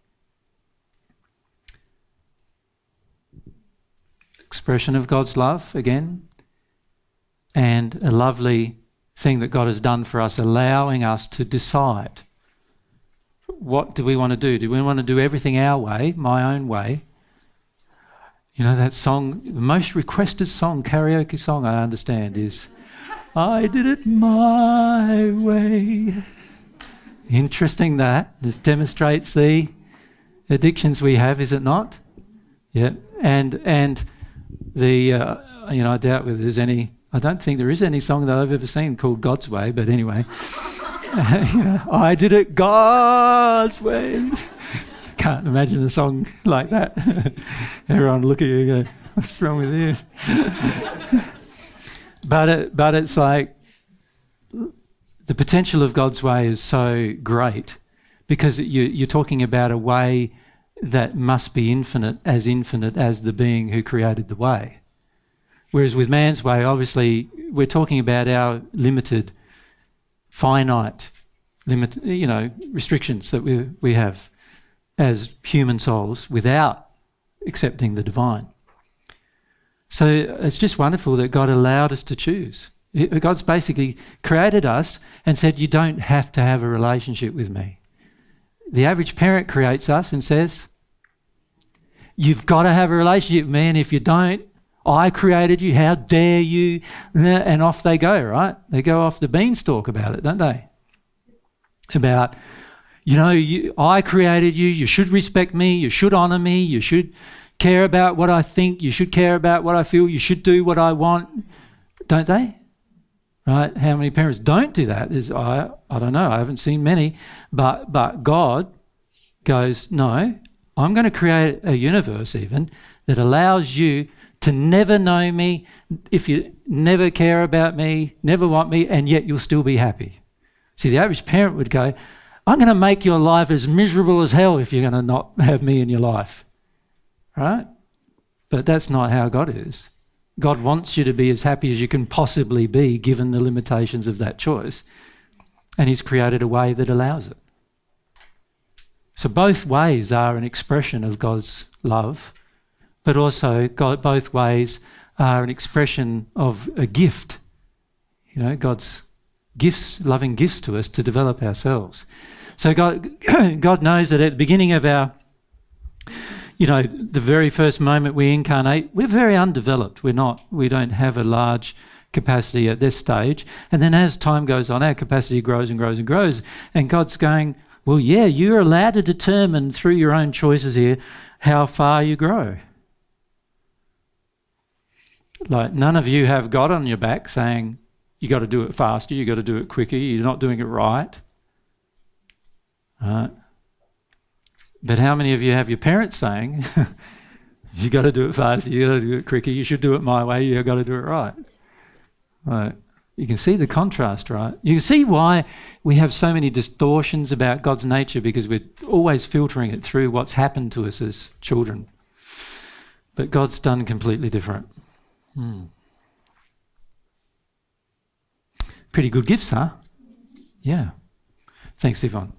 [SPEAKER 2] Expression of God's love, again. And a lovely thing that God has done for us, allowing us to decide. What do we want to do? Do we want to do everything our way, my own way? That song, the most requested song, karaoke song I understand is, I did it my way. Interesting that. This demonstrates the addictions we have, is it not? Yeah. And the, I doubt whether there's any, I don't think there is any song that I've ever seen called God's Way, but anyway. I did it God's way. Can't imagine a song like that. Everyone look at you and go, what's wrong with you? But it's like the potential of God's way is so great because you're talking about a way that must be infinite as the being who created the way. Whereas with man's way, obviously, we're talking about our limited, finite, restrictions that we have as human souls without accepting the divine. So it's just wonderful that God allowed us to choose. God's basically created us and said, you don't have to have a relationship with me. The average parent creates us and says, you've got to have a relationship with me, and if you don't, I created you, how dare you? And off they go, right? They go off the beanstalk about it, don't they? About, I created you, you should respect me, you should honour me, you should care about what I think, you should care about what I feel, you should do what I want, don't they? Right? How many parents don't do that? I don't know, I haven't seen many, but God goes, no, I'm going to create a universe even that allows you to never know me, if you never care about me, never want me, and yet you'll still be happy. See, the average parent would go, I'm going to make your life as miserable as hell if you're going to not have me in your life. Right? But that's not how God is. God wants you to be as happy as you can possibly be given the limitations of that choice. And He's created a way that allows it. So both ways are an expression of God's love, but also both ways are an expression of a gift. God's gifts, loving gifts to us to develop ourselves. So God knows that at the beginning of our, the very first moment we incarnate, we're very undeveloped. We don't have a large capacity at this stage. And then as time goes on, our capacity grows and grows and grows. And God's going, well, yeah, you're allowed to determine through your own choices here how far you grow. Like, none of you have God on your back saying, you got to do it faster, you got to do it quicker, you're not doing it right. But how many of you have your parents saying, you got to do it faster, you got to do it quicker, you should do it my way, you got to do it right. Right. You can see the contrast, right? You can see why we have so many distortions about God's nature, because we're always filtering it through what's happened to us as children. But God's done completely different. Pretty good gifts, huh? Yeah. Thanks, Yvonne.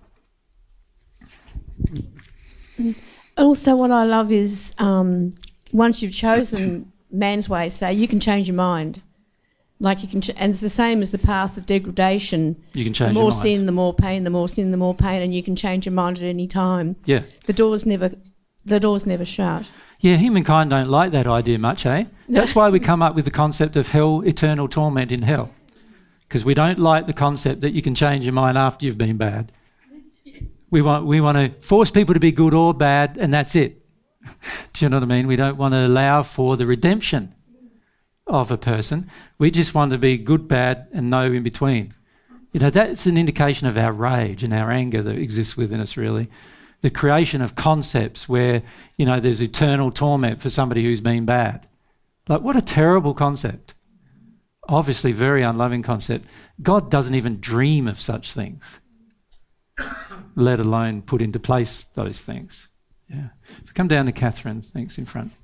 [SPEAKER 13] Also, what I love is once you've chosen man's way, say you can change your mind. Like you can, and it's the same as the path of degradation. You can change your mind. The more sin, the more pain. The more sin, the more pain, and you can change your mind at any time. Yeah. The door's never shut.
[SPEAKER 2] Yeah, humankind don't like that idea much, eh? No. That's why we come up with the concept of hell, eternal torment in hell, because we don't like the concept that you can change your mind after you've been bad. We want to force people to be good or bad, and that's it. Do you know what I mean? We don't want to allow for the redemption of a person. We just want to be good, bad, and no in between. That's an indication of our rage and our anger that exists within us, really. The creation of concepts where, there's eternal torment for somebody who's been bad. Like, what a terrible concept. Obviously, very unloving concept. God doesn't even dream of such things, let alone put into place those things. Yeah. If you come down to Catherine, thanks, in front.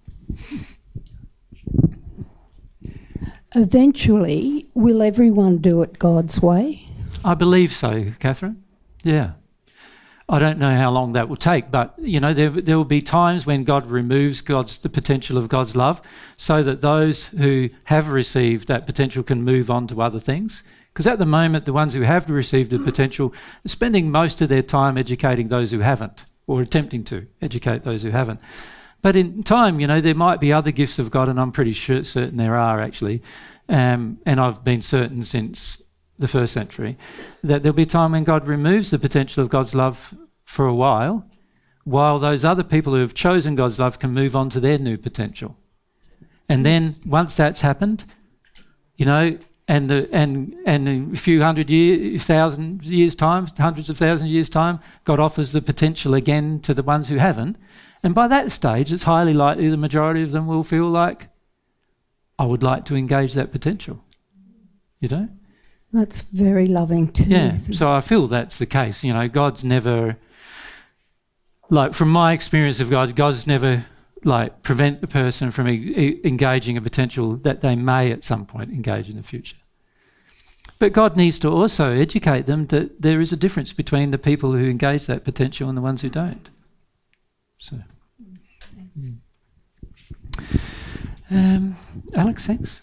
[SPEAKER 14] Eventually, will everyone do it God's way?
[SPEAKER 2] I believe so, Catherine. Yeah. I don't know how long that will take, but, there will be times when God removes the potential of God's love so that those who have received that potential can move on to other things. Because at the moment, the ones who have received the potential are spending most of their time educating those who haven't, or attempting to educate those who haven't. But in time, there might be other gifts of God, and I'm pretty certain there are actually, and I've been certain since the first century, that there'll be a time when God removes the potential of God's love for a while those other people who have chosen God's love can move on to their new potential. And then once that's happened, and in a few hundred years, thousand years' time, hundreds of thousands of years' time, God offers the potential again to the ones who haven't. And by that stage, it's highly likely the majority of them will feel like, I would like to engage that potential.
[SPEAKER 14] That's very loving too.
[SPEAKER 2] Yeah, so I feel that's the case. God's never like from my experience of God, God's never like prevent the person from engaging a potential that they may at some point engage in the future. But God needs to also educate them that there is a difference between the people who engage that potential and the ones who don't. So, Alex, thanks.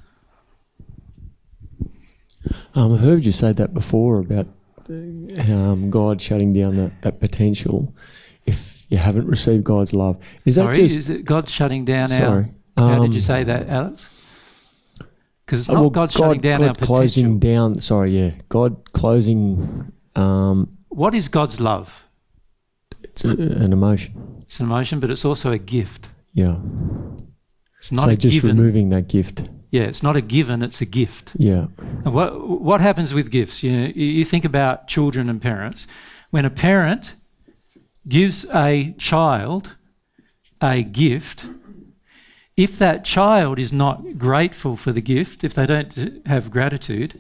[SPEAKER 15] I heard you say that before about God shutting down that potential if you haven't received God's love. Is that
[SPEAKER 2] is it God shutting down our... How did you say that, Alex? Because it's not God shutting down our potential.
[SPEAKER 15] Closing down, God closing...
[SPEAKER 2] what is God's love?
[SPEAKER 15] It's an emotion.
[SPEAKER 2] It's an emotion, but it's also a gift.
[SPEAKER 15] Yeah.
[SPEAKER 2] It's not a
[SPEAKER 15] just
[SPEAKER 2] given.
[SPEAKER 15] Removing that gift.
[SPEAKER 2] Yeah, it's not a given, it's a gift.
[SPEAKER 15] Yeah.
[SPEAKER 2] And what happens with gifts? You think about children and parents. When a parent gives a child a gift, if that child is not grateful for the gift, if they don't have gratitude,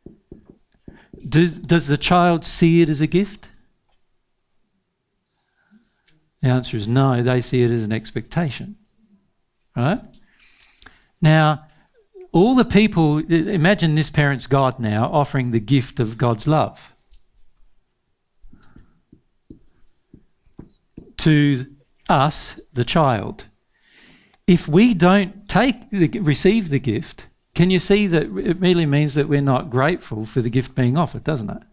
[SPEAKER 2] does the child see it as a gift? The answer is no, they see it as an expectation. Right? Now, all the people, imagine this parent's God now offering the gift of God's love to us, the child. If we don't receive the gift, can you see that it really means that we're not grateful for the gift being offered, doesn't it?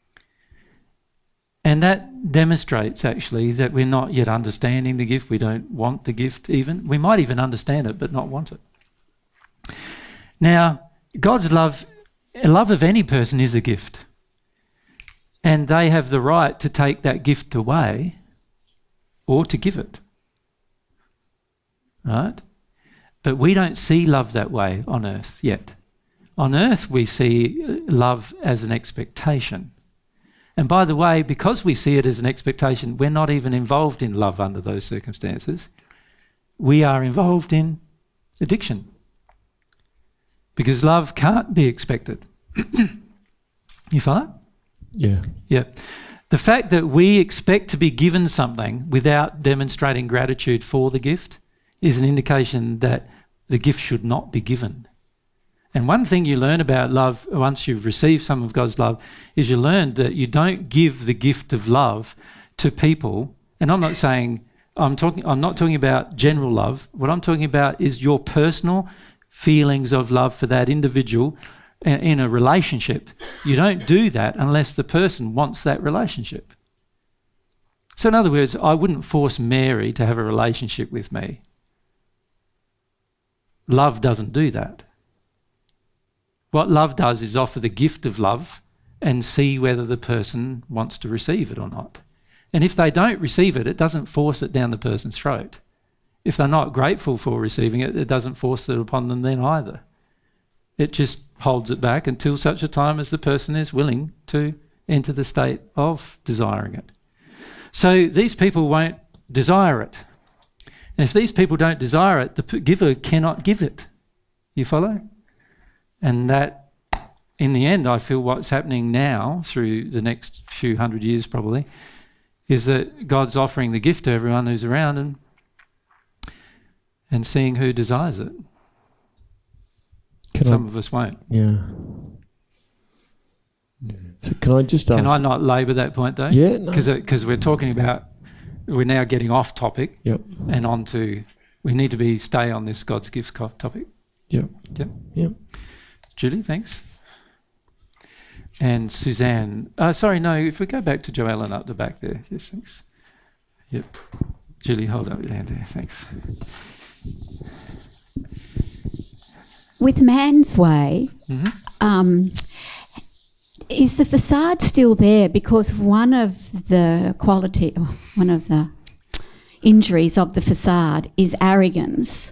[SPEAKER 2] And that demonstrates actually that we're not yet understanding the gift. We don't want the gift even. We might even understand it but not want it. Now, God's love of any person is a gift. And they have the right to take that gift away or to give it. Right? But we don't see love that way on earth yet. On earth we see love as an expectation. And by the way, because we see it as an expectation, we're not even involved in love under those circumstances. We are involved in addiction. Because love can't be expected. You follow?
[SPEAKER 15] Yeah.
[SPEAKER 2] Yeah. The fact that we expect to be given something without demonstrating gratitude for the gift is an indication that the gift should not be given. And one thing you learn about love once you've received some of God's love is you learn that you don't give the gift of love to people. And I'm not saying, I'm not talking about general love. What I'm talking about is your personal feelings of love for that individual in a relationship. You don't do that unless the person wants that relationship. So in other words, I wouldn't force Mary to have a relationship with me. Love doesn't do that. What love does is offer the gift of love and see whether the person wants to receive it or not. And if they don't receive it, it doesn't force it down the person's throat. If they're not grateful for receiving it, it doesn't force it upon them then either. It just holds it back until such a time as the person is willing to enter the state of desiring it. So these people won't desire it. And if these people don't desire it, the giver cannot give it. You follow? And that, in the end, I feel what's happening now through the next few hundred years probably, is that God's offering the gift to everyone who's around and seeing who desires it. Some of us won't.
[SPEAKER 15] Yeah. So can I just ask...
[SPEAKER 2] Can I not labour that point though?
[SPEAKER 15] Yeah, no.
[SPEAKER 2] Because we're talking about, we're now getting off topic.
[SPEAKER 15] Yep.
[SPEAKER 2] And on to, we need to stay on this God's gift topic.
[SPEAKER 15] Yep.
[SPEAKER 2] Yep.
[SPEAKER 15] Yep.
[SPEAKER 2] Julie, thanks. And Suzanne. Sorry, no, if we go back to Joellen up the back there. Yes, thanks. Yep. Julie, hold up your hand there. Thanks.
[SPEAKER 5] With Man's Way, is the facade still there? Because one of the injuries of the facade is arrogance.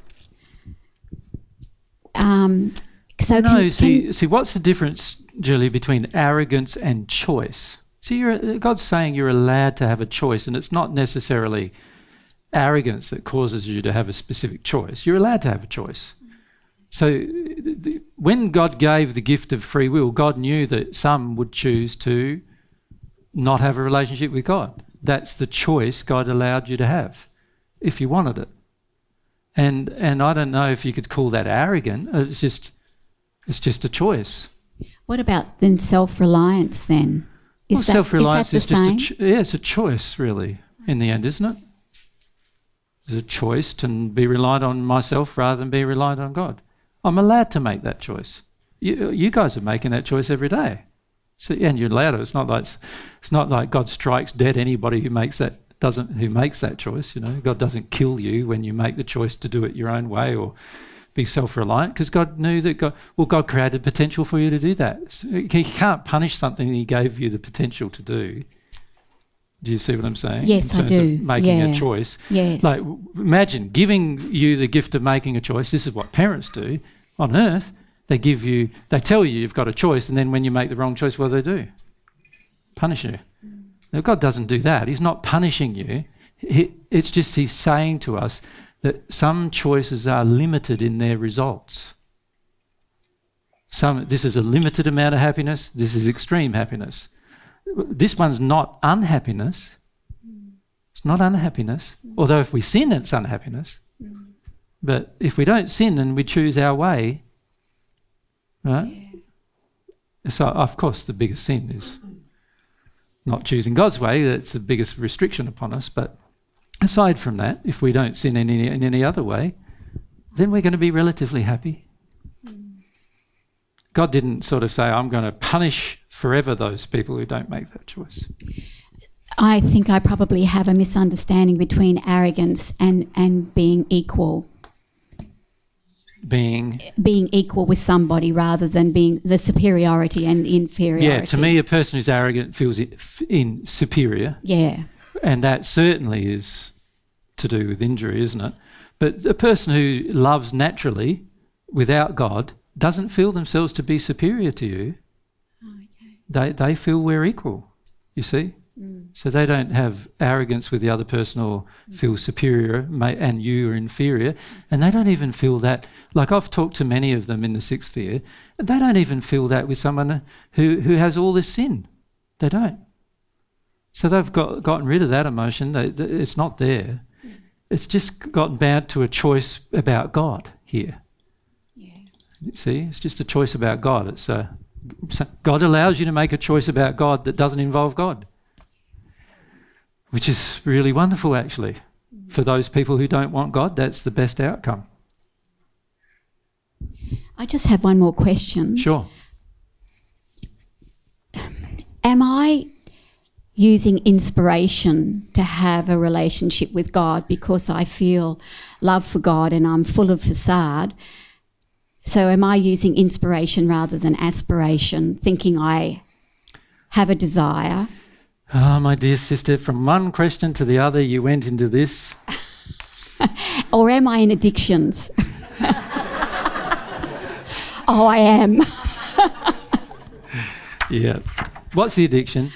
[SPEAKER 5] So
[SPEAKER 2] no, see, what's the difference, Julie, between arrogance and choice? See, God's saying you're allowed to have a choice, and it's not necessarily arrogance that causes you to have a specific choice. You're allowed to have a choice. So when God gave the gift of free will, God knew that some would choose to not have a relationship with God. That's the choice God allowed you to have, if you wanted it. And I don't know if you could call that arrogant. It's just a choice.
[SPEAKER 5] What about then self-reliance then?
[SPEAKER 2] Self-reliance
[SPEAKER 5] is that the
[SPEAKER 2] just it's a choice really in the end, isn't it? It's a choice to be reliant on myself rather than be reliant on God. I'm allowed to make that choice. You guys are making that choice every day. So, and you're allowed to. It's not like God strikes dead anybody who makes that choice. You know, God doesn't kill you when you make the choice to do it your own way or be self-reliant, because God knew that God created potential for you to do that. So He can't punish something that He gave you the potential to do. Do you see what I'm saying?
[SPEAKER 5] Yes,
[SPEAKER 2] I do. In terms of making a choice.
[SPEAKER 5] Yes.
[SPEAKER 2] Like, imagine giving you the gift of making a choice. This is what parents do on earth. They tell you you've got a choice, and then when you make the wrong choice, what do? Punish you. Now, God doesn't do that. He's not punishing you. It's just He's saying to us that some choices are limited in their results. This is a limited amount of happiness. This is extreme happiness. This one's not unhappiness. It's not unhappiness. Although if we sin, it's unhappiness. But if we don't sin and we choose our way, right? So, of course, the biggest sin is not choosing God's way. That's the biggest restriction upon us. But aside from that, if we don't sin in any other way, then we're going to be relatively happy. God didn't sort of say, I'm going to punish forever those people who don't make that choice.
[SPEAKER 5] I think I probably have a misunderstanding between arrogance and being equal. Being equal with somebody rather than being the superiority and inferiority.
[SPEAKER 2] Yeah, to me, a person who's arrogant feels superior.
[SPEAKER 5] Yeah.
[SPEAKER 2] And that certainly is to do with injury, isn't it? But a person who loves naturally without God doesn't feel themselves to be superior to you. Oh, okay. They feel we're equal, you see? So they don't have arrogance with the other person or feel superior and you are inferior. And they don't even feel that. Like, I've talked to many of them in the sixth sphere, and they don't even feel that with someone who has all this sin. They don't. So they've gotten rid of that emotion. It's not there. It's just gotten bound to a choice about God here. Yeah. See, it's just a choice about God. God allows you to make a choice about God that doesn't involve God, which is really wonderful, actually. For those people who don't want God, that's the best outcome.
[SPEAKER 5] I just have one more question.
[SPEAKER 2] Sure.
[SPEAKER 5] Am I using inspiration to have a relationship with God because I feel love for God and I'm full of facade? So am I using inspiration rather than aspiration, thinking I have a desire?
[SPEAKER 2] Oh, my dear sister, from one question to the other, you went into this.
[SPEAKER 5] Or am I in addictions? Oh, I am.
[SPEAKER 2] Yeah. What's the addiction?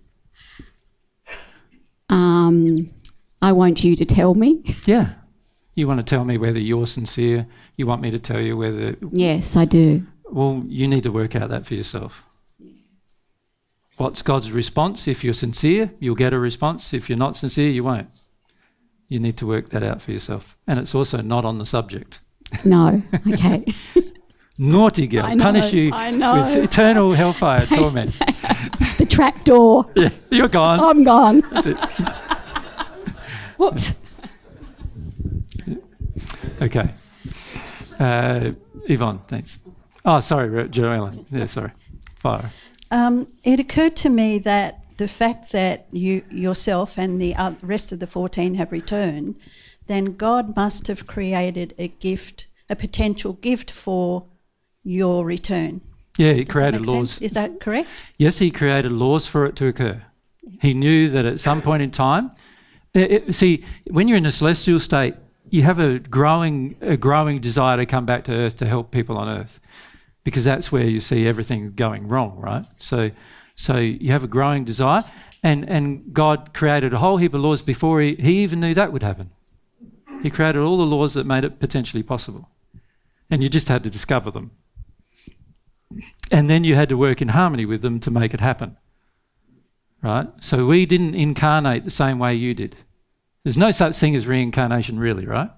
[SPEAKER 5] I want you to tell me.
[SPEAKER 2] Yeah. You want to tell me whether you're sincere. You want me to tell you whether...
[SPEAKER 5] Yes, I do.
[SPEAKER 2] Well, you need to work out that for yourself. What's God's response? If you're sincere, you'll get a response. If you're not sincere, you won't. You need to work that out for yourself. And it's also not on the subject.
[SPEAKER 5] No. Okay.
[SPEAKER 2] Naughty girl. Punish you with eternal hellfire torment.
[SPEAKER 5] The trap door.
[SPEAKER 2] Yeah, you're gone.
[SPEAKER 5] I'm gone.
[SPEAKER 2] That's it.
[SPEAKER 5] Whoops.
[SPEAKER 2] Okay. Yvonne, thanks. Oh, sorry, Joellen. Yeah, sorry. Fire.
[SPEAKER 16] It occurred to me that the fact that you yourself and the rest of the 14 have returned, then God must have created a gift, a potential gift for your return.
[SPEAKER 2] Yeah, He created laws.
[SPEAKER 16] Sense? Is that correct?
[SPEAKER 2] Yes, He created laws for it to occur. Yeah. He knew that at some point in time, see, when you're in a celestial state, you have a growing desire to come back to earth to help people on earth, because that's where you see everything going wrong, right? So you have a growing desire, and God created a whole heap of laws before He even knew that would happen. He created all the laws that made it potentially possible, and you just had to discover them. And then you had to work in harmony with them to make it happen. right? So we didn't incarnate the same way you did. There's no such thing as reincarnation, really, right?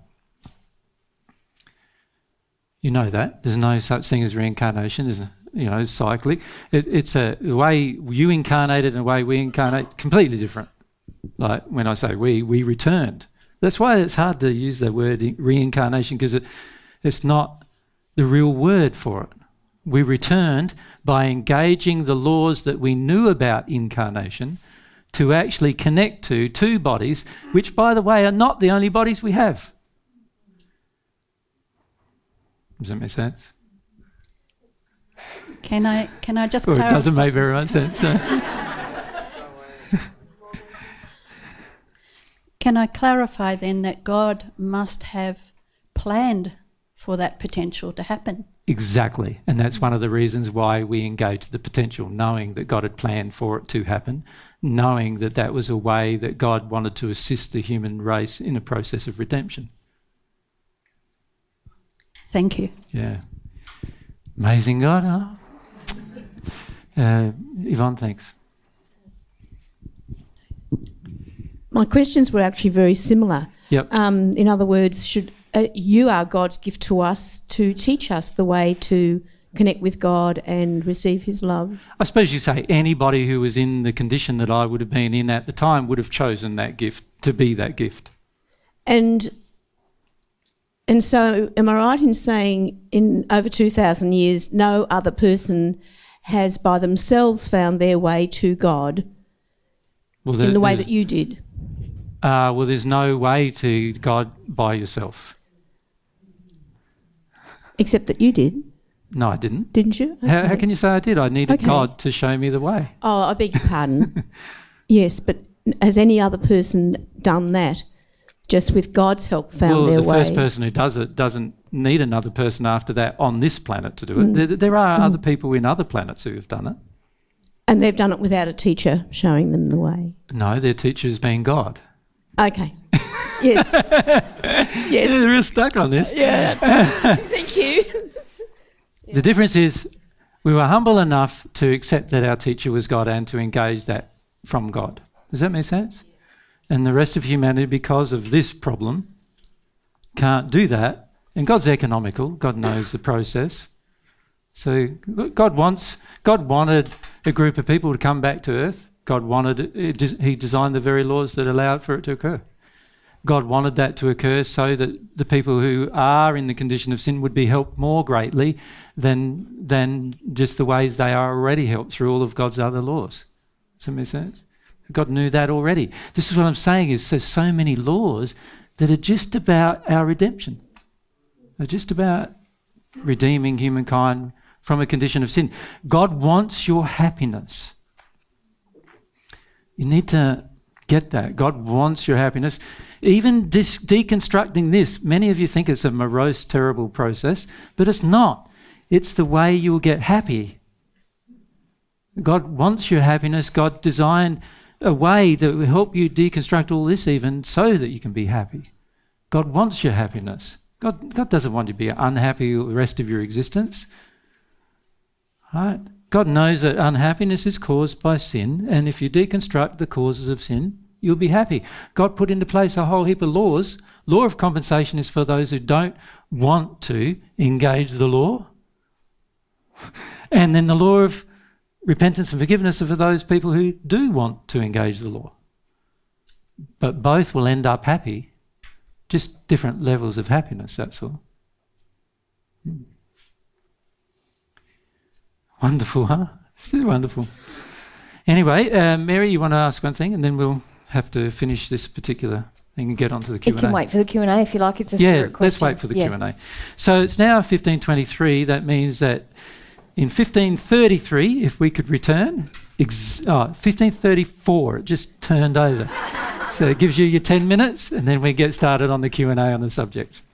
[SPEAKER 2] You know that. There's no such thing as reincarnation. There's cyclic. It's the way you incarnated and the way we incarnate, completely different. Like when I say we returned. That's why it's hard to use the word reincarnation, because it's not the real word for it. We returned by engaging the laws that we knew about incarnation to actually connect to two bodies, which, by the way, are not the only bodies we have. Does that make sense?
[SPEAKER 16] Can I just
[SPEAKER 2] clarify?
[SPEAKER 16] It
[SPEAKER 2] doesn't make very much sense. No.
[SPEAKER 16] Can I clarify then that God must have planned for that potential to happen?
[SPEAKER 2] Exactly. And that's one of the reasons why we engage the potential, knowing that God had planned for it to happen, knowing that that was a way that God wanted to assist the human race in a process of redemption.
[SPEAKER 16] Thank you.
[SPEAKER 2] Yeah. Amazing God, huh? Yvonne, thanks.
[SPEAKER 13] My questions were actually very similar.
[SPEAKER 2] Yep.
[SPEAKER 13] In other words, you are God's gift to us to teach us the way to connect with God and receive his love. I
[SPEAKER 2] suppose you say anybody who was in the condition that I would have been in at the time would have chosen that gift, to be that gift.
[SPEAKER 13] And so am I right in saying in over 2,000 years, no other person has by themselves found their way to God in the way that you did?
[SPEAKER 2] Well, there's no way to God by yourself.
[SPEAKER 13] Except that you did.
[SPEAKER 2] No, I didn't.
[SPEAKER 13] Didn't you? Okay.
[SPEAKER 2] How can you say I did? I needed God to show me the way.
[SPEAKER 13] Oh, I beg your pardon. Yes, but has any other person done that, just with God's help found their way?
[SPEAKER 2] Well, the first person who does it doesn't need another person after that on this planet to do it. There are other people in other planets who have done it.
[SPEAKER 13] And they've done it without a teacher showing them the way?
[SPEAKER 2] No, their teacher's been God.
[SPEAKER 13] Okay. Yes. Yes.
[SPEAKER 2] You're real stuck on this.
[SPEAKER 13] Yeah, that's right. Thank you.
[SPEAKER 2] The difference is we were humble enough to accept that our teacher was God and to engage that from God. Does that make sense? And the rest of humanity, because of this problem, can't do that. And God's economical. God knows the process. So God wanted a group of people to come back to earth. God wanted it. He designed the very laws that allowed for it to occur. God wanted that to occur so that the people who are in the condition of sin would be helped more greatly than just the ways they are already helped through all of God's other laws. Does that make sense? God knew that already. This is what I'm saying, is there's so many laws that are just about our redemption. They're just about redeeming humankind from a condition of sin. God wants your happiness. You need to get that. God wants your happiness. Even deconstructing this, many of you think it's a morose, terrible process, but it's not. It's the way you'll get happy. God wants your happiness. God designed a way that will help you deconstruct all this even so that you can be happy. God wants your happiness. God doesn't want you to be unhappy the rest of your existence. Right? God knows that unhappiness is caused by sin, and if you deconstruct the causes of sin, you'll be happy. God put into place a whole heap of laws. Law of compensation is for those who don't want to engage the law. And then the law of repentance and forgiveness are for those people who do want to engage the law. But both will end up happy, just different levels of happiness, that's all. Wonderful, huh? Still wonderful. Anyway, Mary, you want to ask one thing and then we'll have to finish this particular thing and get on to the Q&A.
[SPEAKER 1] You can wait for the Q&A if you like. It's a spirit question.
[SPEAKER 2] Let's wait for the Q&A. So it's now 1523. That means that in 1533, if we could return, 1534, it just turned over. So it gives you your 10 minutes and then we get started on the Q&A on the subject.